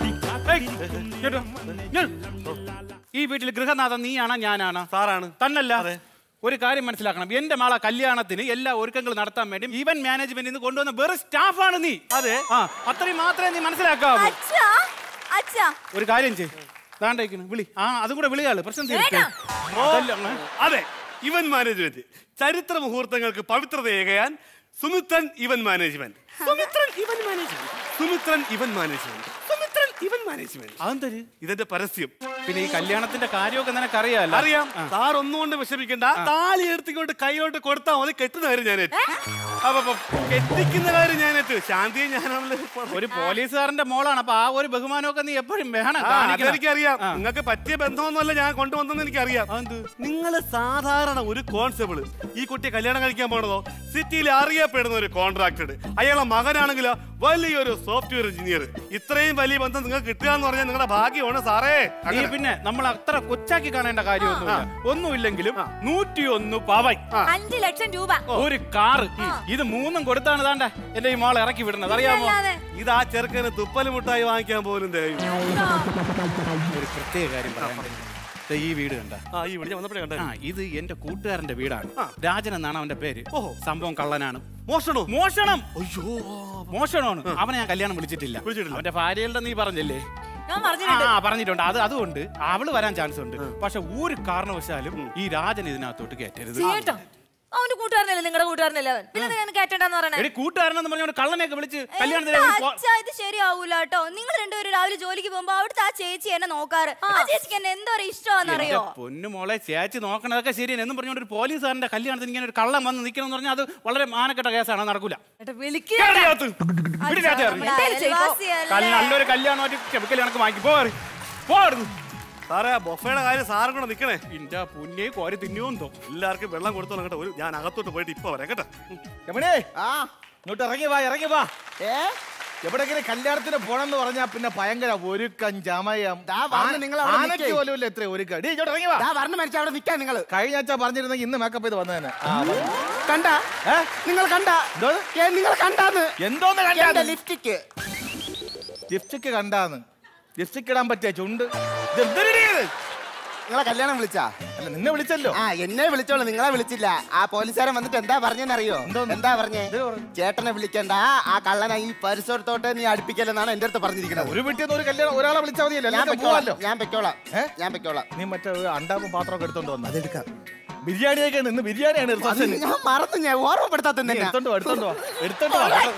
[SPEAKER 9] ഈ വീട്ടിൽ ഗൃഹനാഥൻ നീയാണോ ഞാനാണ്? സാറാണ്. തന്നല്ല. ഒരു കാര്യം മനസ്സിലാക്കണം, എന്റെ മകളെ കല്യാണത്തിന് എല്ലാ ഒരുക്കങ്ങളും നടത്താൻ വേണ്ടി ഈവൻ മാനേജ്മെന്റിൽ നിന്ന് കൊണ്ടുവന്ന വെറും സ്റ്റാഫാണ് നീ. അതെ, ആ അത്രയും മാത്രമേ നീ മനസ്സിലാക്കാവൂ. ഒരു കാര്യം ചെയ്യ്, താണ്ടേക്കുന്നു വിളി ആ അതും കൂടെ വിളിയാള് പ്രശ്നം തീർക്കും.
[SPEAKER 14] അതെ, ഇവന്റ് മാനേജ്മെന്റ് ചരിത്ര മുഹൂർത്തങ്ങൾക്ക് പവിത്രതയേകയാൻ Sumithran event management. Sumithran event management Sumithran event management Sumithran event management.
[SPEAKER 9] അതെന്തര്
[SPEAKER 14] ഇതിന്റെ പരസ്യം.
[SPEAKER 9] പിന്നെ ഈ കല്യാണത്തിന്റെ കാര്യമൊക്കെ നിനക്ക് അറിയാലോ.
[SPEAKER 14] അറിയാം. സാർ ഒന്നുകൊണ്ട് വിഷമിക്കണ്ട, താലി എടുത്തിക്കൊണ്ട് കൈയോട്ട് കൊടുത്താൽ മതി. കെട്ടുന്ന കാര്യം ഞാൻ അപ്പൊ കെട്ടിക്കുന്ന കാര്യം ഞാൻ എത്തു. ശാന്തിയെ ഞാനാണല്ലോ.
[SPEAKER 9] ഒരു പോലീസുകാരന്റെ മോളാണ്, അപ്പൊ ആ ഒരു ബഹുമാനമൊക്കെ നീ എപ്പോഴും വേണം.
[SPEAKER 14] എനിക്കറിയാം നിങ്ങൾക്ക് പറ്റിയ ബന്ധമൊന്നുമല്ല ഞാൻ കൊണ്ടുവന്നെന്ന് എനിക്കറിയാം. നിങ്ങൾ സാധാരണ ഒരു കോൺസ്റ്റബിൾ ഈ കുട്ടിയെ കല്യാണം കഴിക്കാൻ പോണതോ സിറ്റിയിൽ അറിയപ്പെടുന്ന ഒരു കോൺട്രാക്ടഡ്, അയാളെ മകനാണെങ്കിലോ വലിയൊരു സോഫ്റ്റ്വെയർ എഞ്ചിനീയർ. ഇത്രയും വലിയ ബന്ധം നിങ്ങൾക്ക് കിട്ടുക എന്ന് പറഞ്ഞാൽ നിങ്ങളുടെ ഭാഗ്യമാണ് സാറേ.
[SPEAKER 9] പിന്നെ നമ്മൾ അത്ര കൊച്ചാക്കി കാണേണ്ട കാര്യമൊന്നുമില്ല. ഒന്നുമില്ലെങ്കിലും നൂറ്റി ഒന്ന് പവൻ,
[SPEAKER 15] അഞ്ചു ലക്ഷം രൂപ,
[SPEAKER 9] ഒരു കാറ്, ഇത് മൂന്നും കൊടുത്താണ് താണ്ട എന്റെ ഈ മോളെ ഇറക്കി വിടുന്നത്. അറിയാമോ?
[SPEAKER 14] ഇത് ആ ചെറുക്കന് തുപ്പല് മുട്ടായി വാങ്ങിക്കാൻ പോലും തരും.
[SPEAKER 9] ഒരു പ്രത്യേക കാര്യം പറയാൻ, ഈ വീട് കണ്ട
[SPEAKER 14] ഈ വീട് വന്നപ്പോഴേ കണ്ട
[SPEAKER 9] ഇത് എന്റെ കൂട്ടുകാരന്റെ വീടാണ്. രാജൻ എന്നാണ് അവന്റെ പേര്. ഓഹോ, സംഭവം കള്ളനാണ്.
[SPEAKER 14] മോഷണോ?
[SPEAKER 9] മോഷണം.
[SPEAKER 14] അയ്യോ,
[SPEAKER 9] മോഷണമാണ്. അവനെ ഞാൻ കല്യാണം വിളിച്ചിട്ടില്ല. അവന്റെ ഭാര്യയുടെ നീ പറഞ്ഞില്ലേ? ആ പറഞ്ഞിട്ടുണ്ട്. അത് അതുകൊണ്ട് അവള് വരാൻ ചാൻസ് ഉണ്ട്. പക്ഷെ ഒരു കാരണവശാലും ഈ രാജൻ ഇതിനകത്തോട്ട് കയറ്റരുത്.
[SPEAKER 15] അവന്റെ കൂട്ടുകാരനല്ലേ, നിങ്ങളുടെ കൂട്ടുകാരനല്ലേ അവൻ? പിന്നെ കേട്ടണ്ടെന്ന് പറയണേ.
[SPEAKER 9] കൂട്ടുകാരനെന്ന് പറഞ്ഞോണ്ട് കള്ളനെയൊക്കെ വിളിച്ച് കല്യാണത്തിന്
[SPEAKER 15] ഇത് ശരിയാവൂല കേട്ടോ. നിങ്ങൾ രണ്ടുപേരും രാവിലെ ജോലിക്ക് പോകുമ്പോ അവിടുത്തെ ആ ചേച്ചി എന്നെ നോക്കാറ്. ആ ചേച്ചിക്ക് എന്നെ എന്തോ ഇഷ്ടമാണെന്നറിയോ?
[SPEAKER 9] പൊന്നു മോളെ, ചേച്ചി നോക്കണതൊക്കെ ശരിയാണ് എന്നും പറഞ്ഞോണ്ട് ഒരു പോലീസുകാരന്റെ കല്യാണത്തിന് ഇങ്ങനെ ഒരു കള്ളം വന്ന് നിൽക്കണം എന്ന് പറഞ്ഞാൽ അത് വളരെ മാനക്കെട്ട കേസാണ്, നടക്കൂല. നല്ലൊരു കല്യാണമായിട്ട് കെമിക്കൽ കണക്ക് വാങ്ങി പോരുന്നു.
[SPEAKER 14] സാറേ, ബൊഫയുടെ കാര്യം സാറും കൂടെ നിക്കണേ.
[SPEAKER 9] ഇന്റെ പുന്നെ കോരി തിന്നുവോ?
[SPEAKER 14] എല്ലാവർക്കും വെള്ളം കൊടുത്തോളാം കേട്ടോ. ഒരു ഞാൻ അകത്തോട്ട് പോയിട്ട് ഇപ്പൊ വരാം കേട്ടോ.
[SPEAKER 6] ഇങ്ങോട്ട് ഇറങ്ങി വാ, ഇറങ്ങി വാ. ഏ എവിടെങ്കിലും കല്യാണത്തിന് പോണെന്ന് പറഞ്ഞാ പിന്നെ ഭയങ്കര ഒരുക്കം ചമയം. ആനയ്ക്ക് പോലും ഇല്ല എത്ര ഒരുക്കം. ഇറങ്ങി വാ.
[SPEAKER 1] മരിച്ച അവിടെ നിൽക്കാൻ നിങ്ങൾ
[SPEAKER 6] കഴിഞ്ഞ ആഴ്ച പറഞ്ഞിരുന്നെങ്കിൽ ഇന്ന് മേക്കപ്പ് ചെയ്ത് വന്നതന്നെ.
[SPEAKER 1] കണ്ട നിങ്ങൾ കണ്ട നിങ്ങൾ കണ്ടാന്ന്
[SPEAKER 6] എന്തോന്ന് കണ്ട?
[SPEAKER 1] Lipstick
[SPEAKER 6] lipstick കണ്ടാന്ന്. ലിപ്സ്റ്റിക്ക് ഇടാൻ പറ്റിയ ചുണ്ട്.
[SPEAKER 1] നിങ്ങളെ കല്യാണം വിളിച്ചാ?
[SPEAKER 6] അല്ല, നിന്നെ വിളിച്ചല്ലോ.
[SPEAKER 1] ആ, എന്നെ വിളിച്ചോളൂ, നിങ്ങളെ വിളിച്ചില്ല. ആ പോലീസുകാരൻ വന്നിട്ട് എന്താ പറഞ്ഞെന്നറിയോ? എന്താ പറഞ്ഞേ? ചേട്ടനെ വിളിക്കണ്ട, ആ കള്ളനെ ഈ പരിസരത്തോട്ട് നീ അടുപ്പിക്കലെന്നാണ് എന്റെ അടുത്ത് പറഞ്ഞിരിക്കുന്നത്.
[SPEAKER 6] ഒരു വീട്ടിൽ നിന്ന് ഒരു കല്യാണം ഒരാളെ വിളിച്ചാൽ മതിയല്ലോ.
[SPEAKER 1] ഞാൻ പൊക്കോളാം, ഞാൻ പൊക്കോളാം, ഞാൻ പൊക്കോളാം.
[SPEAKER 6] നീ മറ്റേ അണ്ടാവും പാത്രമൊക്കെ എടുത്തോണ്ട് വന്നു. അതെടുക്കാം. ബിരിയാണിയൊക്കെ നിന്ന് ബിരിയാണിയാണ്.
[SPEAKER 1] ഞാൻ മറന്നു, ഞാൻ ഓർമ്മപ്പെടുത്താത്ത
[SPEAKER 6] എടുത്തോണ്ടോ എടുത്തോണ്ടോ എടുത്തോണ്ടോ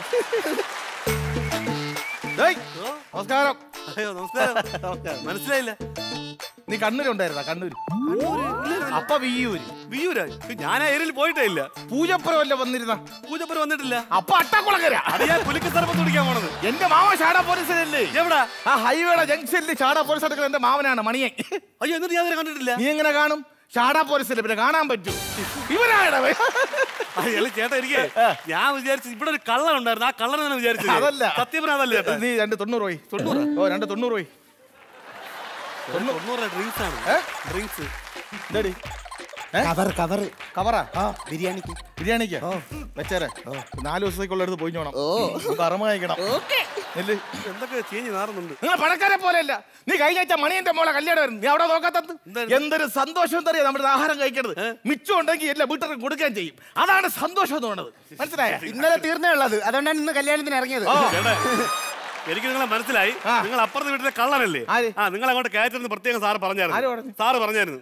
[SPEAKER 6] നമസ്കാരം.
[SPEAKER 14] അയ്യോ, നമസ്കാരം. മനസ്സിലായില്ല.
[SPEAKER 6] നീ കണ്ണൂരുണ്ടായിരുന്ന? കണ്ണൂര്. അപ്പൊ വിയ്യൂര്.
[SPEAKER 14] വിയ്യൂരാ? ഞാൻ ആ ഏരിയയിൽ പോയിട്ടേ ഇല്ല.
[SPEAKER 6] പൂജപ്പുരമല്ല വന്നിരുന്ന?
[SPEAKER 14] പൂജപ്പുരം വന്നിട്ടില്ല.
[SPEAKER 6] അപ്പൊ അട്ടക്കുളക്കര.
[SPEAKER 14] അറിയാ കുലുക്ക് സർബത്ത് കുടിക്കാൻ പോണത്.
[SPEAKER 6] എന്റെ മാമ ഷാഡ പോലീസിലല്ലേ?
[SPEAKER 14] എവിടാ?
[SPEAKER 6] ആ ഹൈവേയുടെ ജംഗ്ഷനിൽ ഷാഡ പോലീസ് എടുക്കുന്ന എന്റെ മാമനാണ് മണിയൻ.
[SPEAKER 14] അയ്യോ, എന്നിട്ട് ഞാൻ കണ്ടിട്ടില്ല.
[SPEAKER 6] നീ എങ്ങനെ കാണും? ഷാഡ പോലീസിൽ പിന്നെ കാണാൻ പറ്റൂ. ഇവനാണ്
[SPEAKER 14] ചേട്ടാ. എനിക്ക് ഞാൻ വിചാരിച്ചു ഇവിടെ ഒരു കള്ളൻ ഉണ്ടായിരുന്നു. ആ കള്ളനാണ് വിചാരിച്ചത്.
[SPEAKER 6] അതല്ല,
[SPEAKER 14] സത്യം അതല്ലേ ചേട്ടാ.
[SPEAKER 6] നീ രണ്ട് തൊണ്ണൂറ് പോയി. തൊണ്ണൂറ്? ഓ, രണ്ട് തൊണ്ണൂറ് പോയി.
[SPEAKER 14] തൊണ്ണൂറ് ഡ്രിങ്ക്സ് ആണ്. ഡ്രിങ്ക്സ്
[SPEAKER 6] എന്താടി?
[SPEAKER 1] കവർ കവർ
[SPEAKER 6] കവറാ?
[SPEAKER 1] ബിരിയാണിക്ക്.
[SPEAKER 6] ബിരിയാണിക്ക് വെച്ചേരെ. നാല് ദിവസത്തേക്കുള്ള എടുത്ത് പോയിഞ്ഞോണം. അറമ കഴിക്കണം.
[SPEAKER 14] എന്തൊക്കെ ചേഞ്ച് മാറുന്നുണ്ട്.
[SPEAKER 6] നിങ്ങൾ പണക്കാരെ പോലെയല്ല. നീ കഴിഞ്ഞ ആഴ്ച മണിയന്റെ മോളെ കല്യാണം വരുന്നു. നീ അവിടെ നോക്കാത്തത് എന്തൊരു സന്തോഷം തറിയാ. നമ്മുടെ ആഹാരം കഴിക്കരുത്. മിച്ചം ഉണ്ടെങ്കിൽ എല്ലാ വീട്ടുകാർക്കും കൊടുക്കുകയും ചെയ്യും. അതാണ് സന്തോഷം എന്ന് പറയുന്നത്. മനസ്സിലായ?
[SPEAKER 1] ഇന്നലെ തീർന്നേ ഉള്ളത്, അതുകൊണ്ടാണ് ഇന്ന് കല്യാണത്തിന് ഇറങ്ങിയത്.
[SPEAKER 14] എനിക്ക് നിങ്ങളെ മനസ്സിലായി. നിങ്ങൾ അപ്പുറത്തെ വീട്ടിലെ കള്ളനല്ലേ? ആ, നിങ്ങൾ അങ്ങോട്ട് കയറ്റുന്ന പ്രത്യേകം സാറ് പറഞ്ഞായിരുന്നു. സാറ് പറഞ്ഞായിരുന്നു.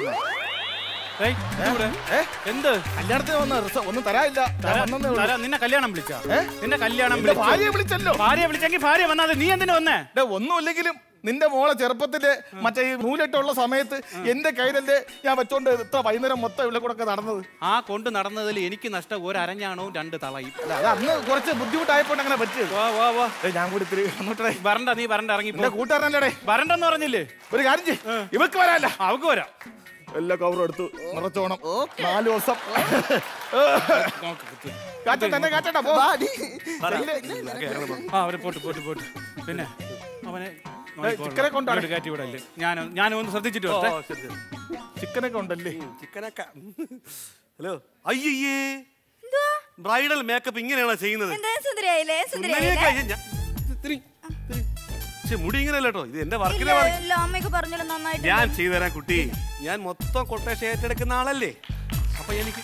[SPEAKER 9] എന്ത്
[SPEAKER 6] കല്യാണത്തിന് വന്ന ഒന്നും തരാനില്ല.
[SPEAKER 9] നിന്നെ കല്യാണം വിളിച്ച നിന്നെ കല്യാണം
[SPEAKER 6] ഭാര്യയെ വിളിച്ചല്ലോ.
[SPEAKER 9] ഭാര്യ വിളിച്ചെങ്കിൽ ഭാര്യ വന്നാതെ നീ എന്തിനു വന്നേ?
[SPEAKER 6] ഒന്നുമില്ലെങ്കിലും നിന്റെ മോളെ ചെറുപ്പത്തില് മറ്റേ ഈ നൂലെട്ടുള്ള സമയത്ത് എന്റെ കയ്യിലല്ലേ ഞാൻ വെച്ചോണ്ട് ഇത്ര വൈകുന്നേരം മൊത്തം ഇവിടെ കൂടെ നടന്നത്.
[SPEAKER 9] ആ കൊണ്ട് നടന്നതിൽ എനിക്ക് നഷ്ടം ഒരു അരഞ്ഞാണവും രണ്ട് തളയും.
[SPEAKER 6] അത് അന്ന് കുറച്ച് ബുദ്ധിമുട്ടായപ്പോൾ അങ്ങനെ പറ്റിയത്. ഞാൻ കൂടി ഇത്തിരി
[SPEAKER 9] വരണ്ട. നീ വരണ്ട, ഇറങ്ങി.
[SPEAKER 6] കൂട്ടുകാരനല്ലേ
[SPEAKER 9] വരണ്ടെന്ന് പറഞ്ഞില്ലേ?
[SPEAKER 6] ഒരു കാര്യം ചെയ്യ്, ഇവക്ക് വരാല്ല,
[SPEAKER 9] അവക്ക് വരാം.
[SPEAKER 6] എല്ലാ കവറും എടുത്തു നിറച്ചോണം. നാല് ദിവസം കാറ്റട്ടെ കാറ്റട്ടെ പോ.
[SPEAKER 9] അവരെ പോട്ട് പോട്ട് പോട്ട്. പിന്നെ അവനെ
[SPEAKER 6] ചിക്കനെ കൊണ്ടാണ്
[SPEAKER 9] കയറ്റി വിടല്ലേ? ഞാൻ ഞാനൊന്ന് ശ്രദ്ധിച്ചിട്ട്
[SPEAKER 6] ചിക്കനൊക്കെ ഉണ്ടല്ലേ?
[SPEAKER 14] ചിക്കനൊക്കെ. ഹലോ, അയ്യേ, ബ്രൈഡൽ മേക്കപ്പ് ഇങ്ങനെയാണോ ചെയ്യുന്നത്? മുടി ഇങ്ങനെയല്ല കേട്ടോ. ഇത് എന്റെ വർക്കിനെ ഞാൻ ചെയ്തു തരാം കുട്ടി. ഞാൻ മൊത്തം കൊട്ടേഷൻ ഏറ്റെടുക്കുന്ന ആളല്ലേ. അപ്പൊ എനിക്ക്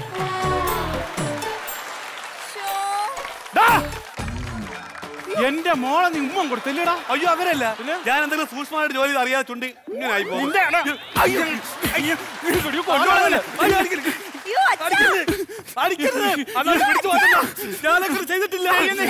[SPEAKER 9] എന്റെ എന്റെ മോളെ നീ ഉമ്മ കൊടുത്തില്ലടാ.
[SPEAKER 14] അയ്യോ അങ്ങനെയല്ല, ഞാൻ എന്തെങ്കിലും സൂക്ഷ്മമായിട്ട് ജോലി അറിയാതെ ചുണ്ടി ഇങ്ങനെ ആയി പോകും. ഞാനൊക്കെ ചെയ്തിട്ടില്ല.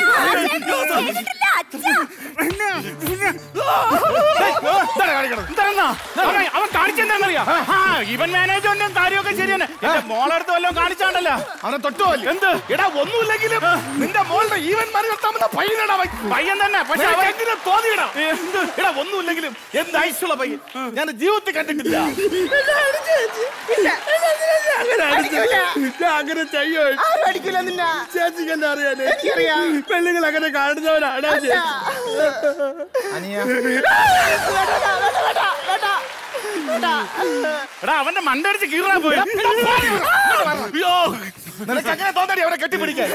[SPEAKER 9] അവൻ കാണിച്ചെന്താന്നറിയാ? ഇവൻ മാനേജറിന്റെ കാര്യമൊക്കെ ശരിയാണ്. എന്റെ മോളടുത്ത് വല്ലതും കാണിച്ചാണ്ടല്ലോ
[SPEAKER 6] അവനെ തൊട്ടുപോലെ.
[SPEAKER 9] എന്ത്
[SPEAKER 6] എടാ ഒന്നുമില്ലെങ്കിലും നിന്റെ മോളുടെ ഈവൻ മറികടത്താമെന്ന പയ്യനടാ.
[SPEAKER 9] പയ്യൻ തന്നെ. പക്ഷെ
[SPEAKER 6] എങ്ങനെ തോന്നിയിടാ? എടാ ഒന്നുമില്ലെങ്കിലും എന്ത് ഐശ്വള്ള പയ്യൻ ഞാൻ ജീവിതത്തിൽ കണ്ടിട്ടില്ല. അങ്ങനെ ചെയ്യോ? ചേച്ചിക്ക് എന്നെ അറിയാൻ പെണ്ണുങ്ങൾ അങ്ങനെ കാണുന്നവനാണ്.
[SPEAKER 9] എടാ അവന്റെ മണ്ടടിച്ച് കീറാൻ പോയി.
[SPEAKER 6] നിനക്ക് അങ്ങനെ തോന്നടി അവനെ കെട്ടിപ്പിടിക്കാൻ?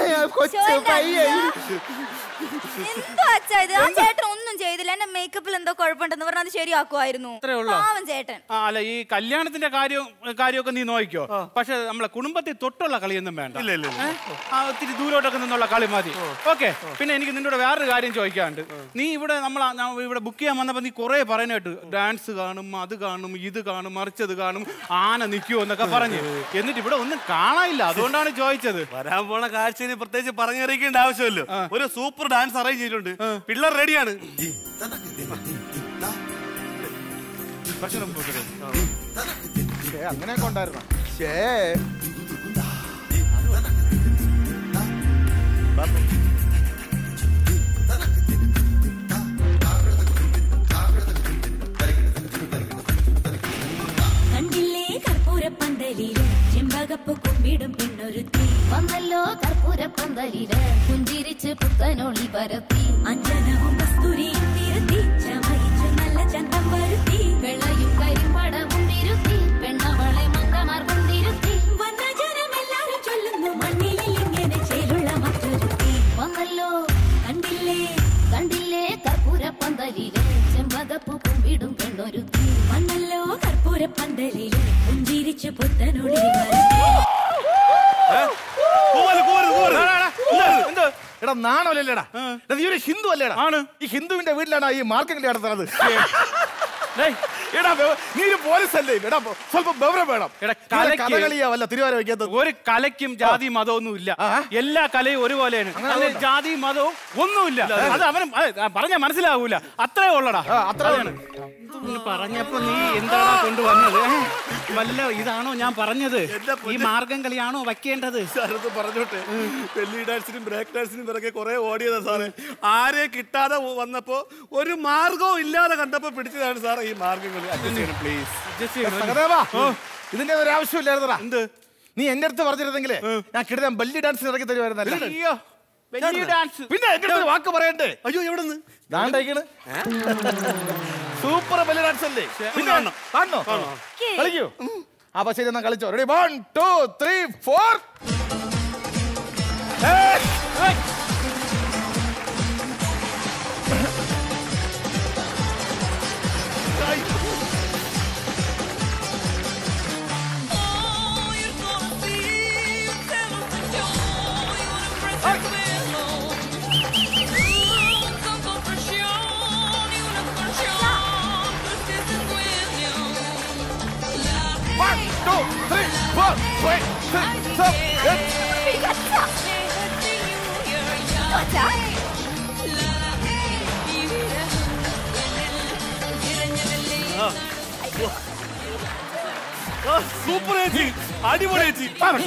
[SPEAKER 15] എന്തോ അച്ഛാ ഇത്? ആ ചേട്ടൻ ഒന്നും ചെയ്തില്ല. എന്റെ മേക്കപ്പിൽ എന്തോ കുഴപ്പമുണ്ടെന്ന് പറഞ്ഞാൽ അത് ശരിയാക്കുമായിരുന്നു. പാവം ചേട്ടൻ.
[SPEAKER 9] ആ അല്ല, ഈ കല്യാണത്തിന്റെ കാര്യം കാര്യമൊക്കെ നീ നോക്കിക്കോ. പക്ഷെ നമ്മളെ കുടുംബത്തിൽ തൊട്ടുള്ള കളിയൊന്നും വേണ്ട. ആ ഒത്തിരി ദൂരോട്ടൊക്കെ നിന്നുള്ള കളി മതി. ഓക്കെ. പിന്നെ എനിക്ക് നിന്നോട് വേറൊരു കാര്യം ചോദിക്കാനുണ്ട്. നീ ഇവിടെ നമ്മൾ ഇവിടെ ബുക്ക് ചെയ്യാൻ വന്നപ്പോ നീ കുറെ പറയുന്നേട്ട് ഡാൻസ് കാണും, അത് കാണും, ഇത് കാണും, മറിച്ചത് കാണും, ആന നിൽക്കുമോ എന്നൊക്കെ പറഞ്ഞു. എന്നിട്ട് ഇവിടെ ഒന്നും കാണാനില്ല. അതുകൊണ്ടാണ് ചോദിച്ചത്.
[SPEAKER 14] വരാൻ പോണ കാഴ്ചയിൽ പ്രത്യേകിച്ച് പറഞ്ഞറിയിക്കേണ്ട ആവശ്യമല്ലോ. ഒരു സൂപ്പർ ഡാൻസ് അറേഞ്ച് ചെയ്തിട്ടുണ്ട്. പിള്ളേർ റെഡിയാണ്.
[SPEAKER 6] അങ്ങനെ കൊണ്ടായിരുന്നു.
[SPEAKER 16] കണ്ടില്ലേ കർപ്പൂരപ്പന്തലില് ചെമ്പകപ്പ് കുമ്പിടും പെണ്ണൊരുത്തി വന്നല്ലോ കർപ്പൂരപ്പന്തലില് പുഞ്ചിരിച്ച് പുത്തനൊളി പരത്തി അഞ്ജനവും കസ്തൂരിയും തിരുത്തി ചമയിച്ചു നല്ല ചന്തം വരുത്തി വെള്ളയും കരിമ്പടവും തിരുത്തി പെണ്ണവളെ മങ്കമാർക്കും തിരുത്തി വന്ന ജനമെല്ലാരും ചൊല്ലുന്നു മണ്ണിലിൽ ഇങ്ങനെ ചേലുള്ള മറ്റൊരുത്തി വന്നല്ലോ കണ്ടില്ലേ കണ്ടില്ലേ കർപ്പൂരപ്പന്തലില് ചെമ്പകപ്പ് കുമ്പിടും പെണ്ണൊരുത്തി വന്നല്ലോ കർപ്പൂരപ്പന്തലില് പുഞ്ചിരിച്ചു പുത്തനൊളി
[SPEAKER 6] എടാ നാണോല്ലേടാ? നീ ഒരു ഹിന്ദു അല്ലേടാ? ആണ്. ഈ ഹിന്ദുവിന്റെ വീട്ടിലാണ് ഈ മാർക്കറ്റിൽ നടത്തുന്നത്. എടാ നീ ഒരു പോലീസ് അല്ലേ? എടാ സ്വല്പം ബഹുരം വേണം. കഥകളിയാ വല്ല തിരുവാര വയ്ക്കാത്തത്.
[SPEAKER 9] ഒരു കലയ്ക്കും ജാതി മതമൊന്നും ഇല്ല. എല്ലാ കലയും ഒരുപോലെയാണ്. ജാതി മതവും ഒന്നുമില്ല. അത് അവനും പറഞ്ഞ മനസ്സിലാവൂല. അത്രേ ഉള്ളടാ. അത്രയാണ് പറഞ്ഞപ്പോ നീ എന്താണ് കൊണ്ടുവന്നത്? വല്ല ഇതാണോ ഞാൻ പറഞ്ഞത്? ഈ മാർഗം കളിയാണോ വയ്ക്കേണ്ടത്?
[SPEAKER 14] പറഞ്ഞോട്ടെ, വെല്ലി ഡാൻസിനും ബ്രേക്ക് ഡാൻസിനും പിറകെ കുറെ ഓടിയതാ സാറേ. ആരെ കിട്ടാതെ വന്നപ്പോ ഒരു മാർഗവും ഇല്ലാതെ കണ്ടപ്പോ പിടിച്ചതാണ് സാറേ ഈ മാർഗം കളി. പ്ലീസ്
[SPEAKER 6] ഇതിന്റെ ഒരു ആവശ്യമില്ലായിരുന്നടാ. എന്ത് നീ എന്റെ അടുത്ത് പറഞ്ഞിരുന്നെങ്കിലേ ഞാൻ കിടന്ന ബല്ലി ഡാൻസിന് ഇറക്കി തരുമായിരുന്നല്ലേ? പിന്നെ എന്റെ അടുത്ത് വാക്ക് പറയണ്ടേ?
[SPEAKER 14] അയ്യോ എവിടെ നിന്ന്
[SPEAKER 6] സൂപ്പർ ബല്ലി ഡാൻസ് അല്ലേ? പിന്നെ കാണണോ? കളിക്കൂ. അപ്പൊ ശരി എന്നാ കളിച്ചോ. Ready? One two three four. One, two, three, four, five, six, seven, eight.
[SPEAKER 14] Super ചേച്ചി, അടിപൊളി ചേച്ചി,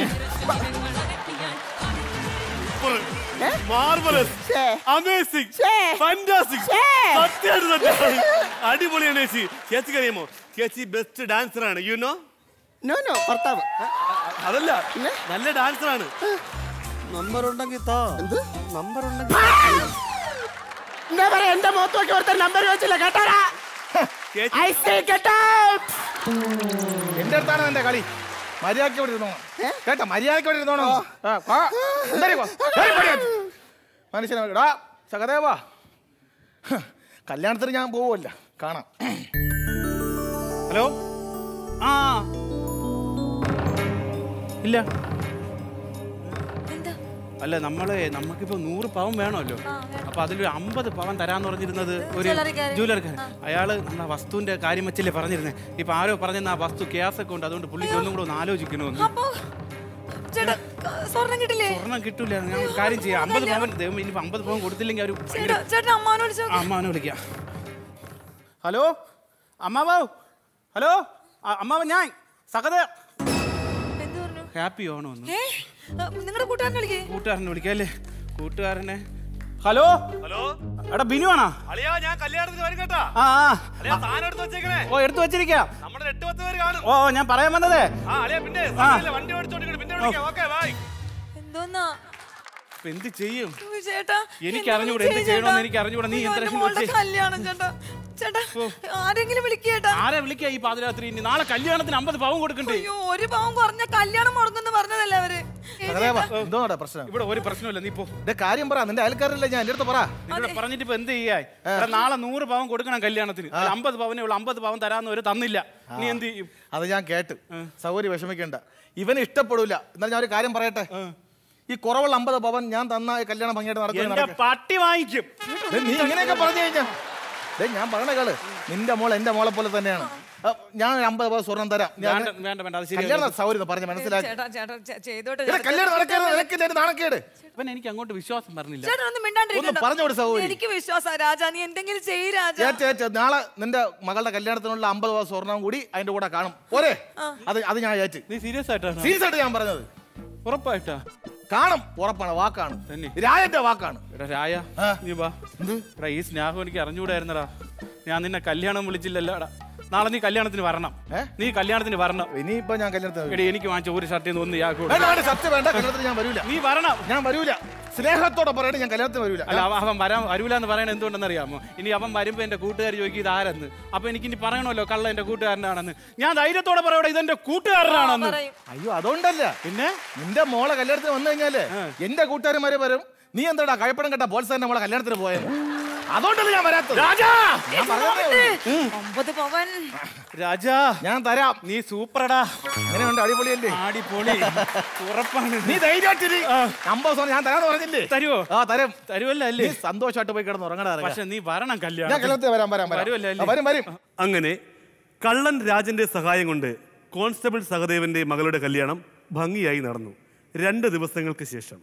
[SPEAKER 14] മാർവലസ്, അമേസിംഗ്, ഫാന്റാസ്റ്റിക്, സത്യമാണ് സത്യം, അടിപൊളിയാണ് ചേച്ചി. ചേച്ചിക്ക് അറിയാമോ ചേച്ചി ബെസ്റ്റ് ഡാൻസർ ആണ്. You know?
[SPEAKER 17] നോ നോ ഭർത്താവ്
[SPEAKER 14] അതല്ല, നല്ല ഡാൻസർ ആണ്. നമ്പർ ഉണ്ടെങ്കിൽ താ. നമ്പർ ഉണ്ടെങ്കിൽ
[SPEAKER 17] എന്താ പറയാ? എന്റെ മുഖത്ത് നോക്കി ഒരുത്തർ നമ്പർ വെച്ചില്ല കേട്ടാടാ.
[SPEAKER 6] എന്റെ അടുത്താണ് എന്റെ കളി. മര്യാദയ്ക്ക് ഇവിടെ ഇരുന്നോ കേട്ടോ? മര്യാദയ്ക്ക് ഇവിടെ ഇരുന്നോണോ? മനുഷ്യനാ സഹദേവാ, കല്യാണത്തിന് ഞാൻ പോവല്ല, കാണാം.
[SPEAKER 9] ഹലോ. ആ ഇല്ല അല്ല നമ്മള് നമുക്കിപ്പോ നൂറ് പവൻ വേണമല്ലോ. അപ്പൊ അതിലൊരു അമ്പത് പവൻ തരാന്ന് പറഞ്ഞിരുന്നത് ഒരു ജ്വല്ലറിക്കാരൻ. അയാള് നമ്മുടെ വസ്തുവിന്റെ കാര്യം വെച്ചല്ലേ പറഞ്ഞിരുന്നേ. ഇപ്പൊ ആരോ പറഞ്ഞ ആ വസ്തു കേസൊക്കെ ഉണ്ട്, അതുകൊണ്ട് പുള്ളിക്ക് ഒന്നും കൂടെ ഒന്ന് ആലോചിക്കണമെന്ന്.
[SPEAKER 2] സ്വർണം കിട്ടില്ലേ?
[SPEAKER 9] സ്വർണം കിട്ടൂല. ഞാൻ ഒരു കാര്യം ചെയ്യാം, അമ്പത് പവൻ ഇനി അമ്പത് പവൻ കൊടുത്തില്ലെങ്കിൽ അവര് അമ്മാവനെ വിളിക്കാം. ഹലോ അമ്മാവോ, ഹലോ അമ്മാവ, ഞാൻ സകത ഹാപ്പി ഓണം ഒന്ന്
[SPEAKER 2] നിങ്ങളുടെ കൂട്ടുകാരനെ വിളിക്കേ.
[SPEAKER 9] കൂട്ടുകാരനെ വിളിക്കാം അല്ലേ? കൂട്ടുകാരനെ. ഹലോ
[SPEAKER 14] ഹലോ,
[SPEAKER 9] എടാ ബിനു ആണോ?
[SPEAKER 14] അളിയാ ഞാൻ കല്യാണത്തിന് വരും കേട്ടാ.
[SPEAKER 9] ആ
[SPEAKER 14] അളിയാ സാധനം എടുത്ത് വെച്ചേക്കണേ.
[SPEAKER 9] ഓ എടുത്തു വെച്ചിരിക്കാം.
[SPEAKER 14] നമ്മുടെ എട്ട് പത്ത് പേര് കാണും.
[SPEAKER 9] ഓ ഞാൻ പറയാൻ വന്നതേ.
[SPEAKER 14] ആ അളിയാ പിന്നെ വണ്ടി ഓടിച്ചോണ്ടിരിക്കണം, പിന്നെ വിളിക്കാം. Okay bye.
[SPEAKER 2] എന്തോന്നാ
[SPEAKER 9] എന്ത് ചെയ്യും
[SPEAKER 2] ചേട്ടാ?
[SPEAKER 9] എനിക്ക് അറിഞ്ഞൂടെ എന്ത് ചെയ്യണമെന്ന് എനിക്ക് അറിഞ്ഞൂടെ. നീ എന്താ
[SPEAKER 2] കല്യാണം ചേട്ടാ? ചേട്ടാ ആരെങ്കിലും വിളിക്കേട്ടാ.
[SPEAKER 9] ആരെ വിളിക്കാ ഈ പാതിരാത്രി? ഇനി നാളെ കല്യാണത്തിന് അമ്പത് പവൻ കൊടുക്കണ്ടേ?
[SPEAKER 2] അയ്യോ ഒരു പവൻ കുറഞ്ഞ കല്യാണം മുടങ്ങുന്നു പറഞ്ഞതല്ലേ അവര്.
[SPEAKER 6] എന്തോടാ പ്രശ്നം?
[SPEAKER 9] ഇവിടെ ഒരു പ്രശ്നമില്ല, നീ പോ.
[SPEAKER 6] കാര്യം പറ, നിന്റെ അയൽക്കാരല്ലേ ഞാൻ, എന്റെ അടുത്ത് പറ.
[SPEAKER 9] നിന്നോട് പറഞ്ഞിട്ട് ഇപ്പൊ എന്ത് ചെയ്യാ? നാളെ നൂറ് പവൻ കൊടുക്കണം കല്യാണത്തിന്. അമ്പത് പവനേ ഉള്ളു, അമ്പത് പവൻ തരാന്ന് ഒരു തന്നില്ല. നീ എന്ത് ചെയ്യും?
[SPEAKER 6] അത് ഞാൻ കേട്ട്. സൗകര്യം വിഷമിക്കണ്ട, ഇവന് ഇഷ്ടപ്പെടൂല. എന്നാൽ ഞാൻ ഒരു കാര്യം പറയട്ടെ, ഈ കുറവുള്ള അമ്പത് പവൻ ഞാൻ തന്ന കല്യാണം ഭംഗിയായിട്ട് നടക്കും.
[SPEAKER 9] പട്ടി വാങ്ങിക്കും.
[SPEAKER 6] നീ ഇങ്ങനെയൊക്കെ പറഞ്ഞു കഴിഞ്ഞാ ഞാൻ പറയണ കേള്, നിന്റെ മോൾ എന്റെ മോളെ പോലെ തന്നെയാണ്. ഞാൻ അമ്പത് പവൻ സ്വർണം തരാം. കല്യാണം സൗകര്യം പറഞ്ഞ മനസ്സിലാക്കി. കല്യാണം നടക്കരുത്, നാണക്കേട്.
[SPEAKER 9] എനിക്ക് അങ്ങോട്ട് വിശ്വാസം പറഞ്ഞില്ല.
[SPEAKER 6] പറഞ്ഞോട് സൗകര്യം.
[SPEAKER 2] എനിക്ക് വിശ്വാസം രാജാ, നീ എന്തെങ്കിലും ചെയ്യ് രാജാ.
[SPEAKER 6] നാളെ നിന്റെ മകളുടെ കല്യാണത്തിനുള്ള അമ്പത് പവൻ സ്വർണം കൂടി അതിന്റെ കൂടെ കാണും. പോരെ? അത് അത് ഞാൻ ഏറ്റ്.
[SPEAKER 9] നീ സീരിയസ് ആയിട്ടാണ്?
[SPEAKER 6] സീരിയസ് ആയിട്ട് ഞാൻ പറഞ്ഞത്.
[SPEAKER 9] ഉറപ്പായിട്ടാ?
[SPEAKER 6] കാണും, ഉറപ്പാണ്, വാക്കാണ്, രായന്റെ വാക്കാണ്.
[SPEAKER 9] എടാ രായ, നീ വാ. എടാ ഈ സ്നേഹം എനിക്ക് അറിഞ്ഞൂടായിരുന്നടാ. ഞാൻ നിന്നെ കല്യാണം വിളിച്ചില്ലല്ലോ. നാളെ നീ കല്യാണത്തിന് വരണം. നീ കല്യാണത്തിന് വരണം.
[SPEAKER 6] ഇനിയിപ്പോ ഞാൻ കല്യാണത്തിന്
[SPEAKER 9] എടി എനിക്ക് വാങ്ങിച്ച ഒരു ഷർട്ടിൽ നിന്ന് ഒന്ന്
[SPEAKER 6] ഷർട്ട് വേണ്ട, കല്യാണത്തിന് ഞാൻ വരൂല.
[SPEAKER 9] നീ വരണം.
[SPEAKER 6] ഞാൻ വരൂല. സ്നേഹത്തോടെ പറയണേ, ഞാൻ കല്യാണത്തിന് വരൂല.
[SPEAKER 9] അല്ല അവൻ വരാൻ വരൂല എന്ന് പറയണത് എന്തുകൊണ്ടെന്ന് അറിയാമോ? ഇനി അവൻ വരുമ്പോ എന്റെ കൂട്ടുകാർ ചോദിക്കും ഇത് ആരെന്ന്. അപ്പൊ എനിക്ക് ഇനി പറയണമല്ലോ കള്ള എന്റെ കൂട്ടുകാരനാണെന്ന്. ഞാൻ ധൈര്യത്തോടെ പറയൂടെ ഇതെന്റെ കൂട്ടുകാരനാണെന്ന്.
[SPEAKER 6] അയ്യോ അതുകൊണ്ടല്ല, പിന്നെ നിന്റെ മോളെ കല്യാണത്തിന് വന്നു കഴിഞ്ഞാല് എന്റെ കൂട്ടുകാരന്മാരെ വരും. നീ എന്താടാ കഴപ്പണം കേട്ടാ ബോൾസാറിന്റെ മോളെ കല്യാണത്തിന് പോയത്? അതുകൊണ്ടല്ല ഞാൻ വരാത്തത്.
[SPEAKER 9] രാജാ ഞാൻ തരാം. നീ സൂപ്പറടാ.
[SPEAKER 6] എങ്ങനെയുണ്ട്? അടിപൊളിയല്ലേ?
[SPEAKER 9] അടിപൊളി, ഉറപ്പാണ്.
[SPEAKER 6] നീ ധൈര്യമായിട്ട് അമ്പത് സ്വർണ്ണം ഞാൻ തരാന്ന് പറഞ്ഞില്ലേ?
[SPEAKER 9] തരുവോ?
[SPEAKER 6] ആ തരും.
[SPEAKER 9] തരുവല്ലേ? അല്ലേ?
[SPEAKER 6] സന്തോഷമായിട്ട് പോയി കിടന്ന് ഉറങ്ങടാ.
[SPEAKER 9] പക്ഷെ നീ വരണം കല്യാണം.
[SPEAKER 6] ഞാൻ കല്യാണത്തിന് വരാം വരാം വരും വരും.
[SPEAKER 14] അങ്ങനെ കള്ളൻ രാജന്റെ സഹായം കൊണ്ട് കോൺസ്റ്റബിൾ സഹദേവന്റെ മകളുടെ കല്യാണം ഭംഗിയായി നടന്നു. രണ്ട് ദിവസങ്ങൾക്ക് ശേഷം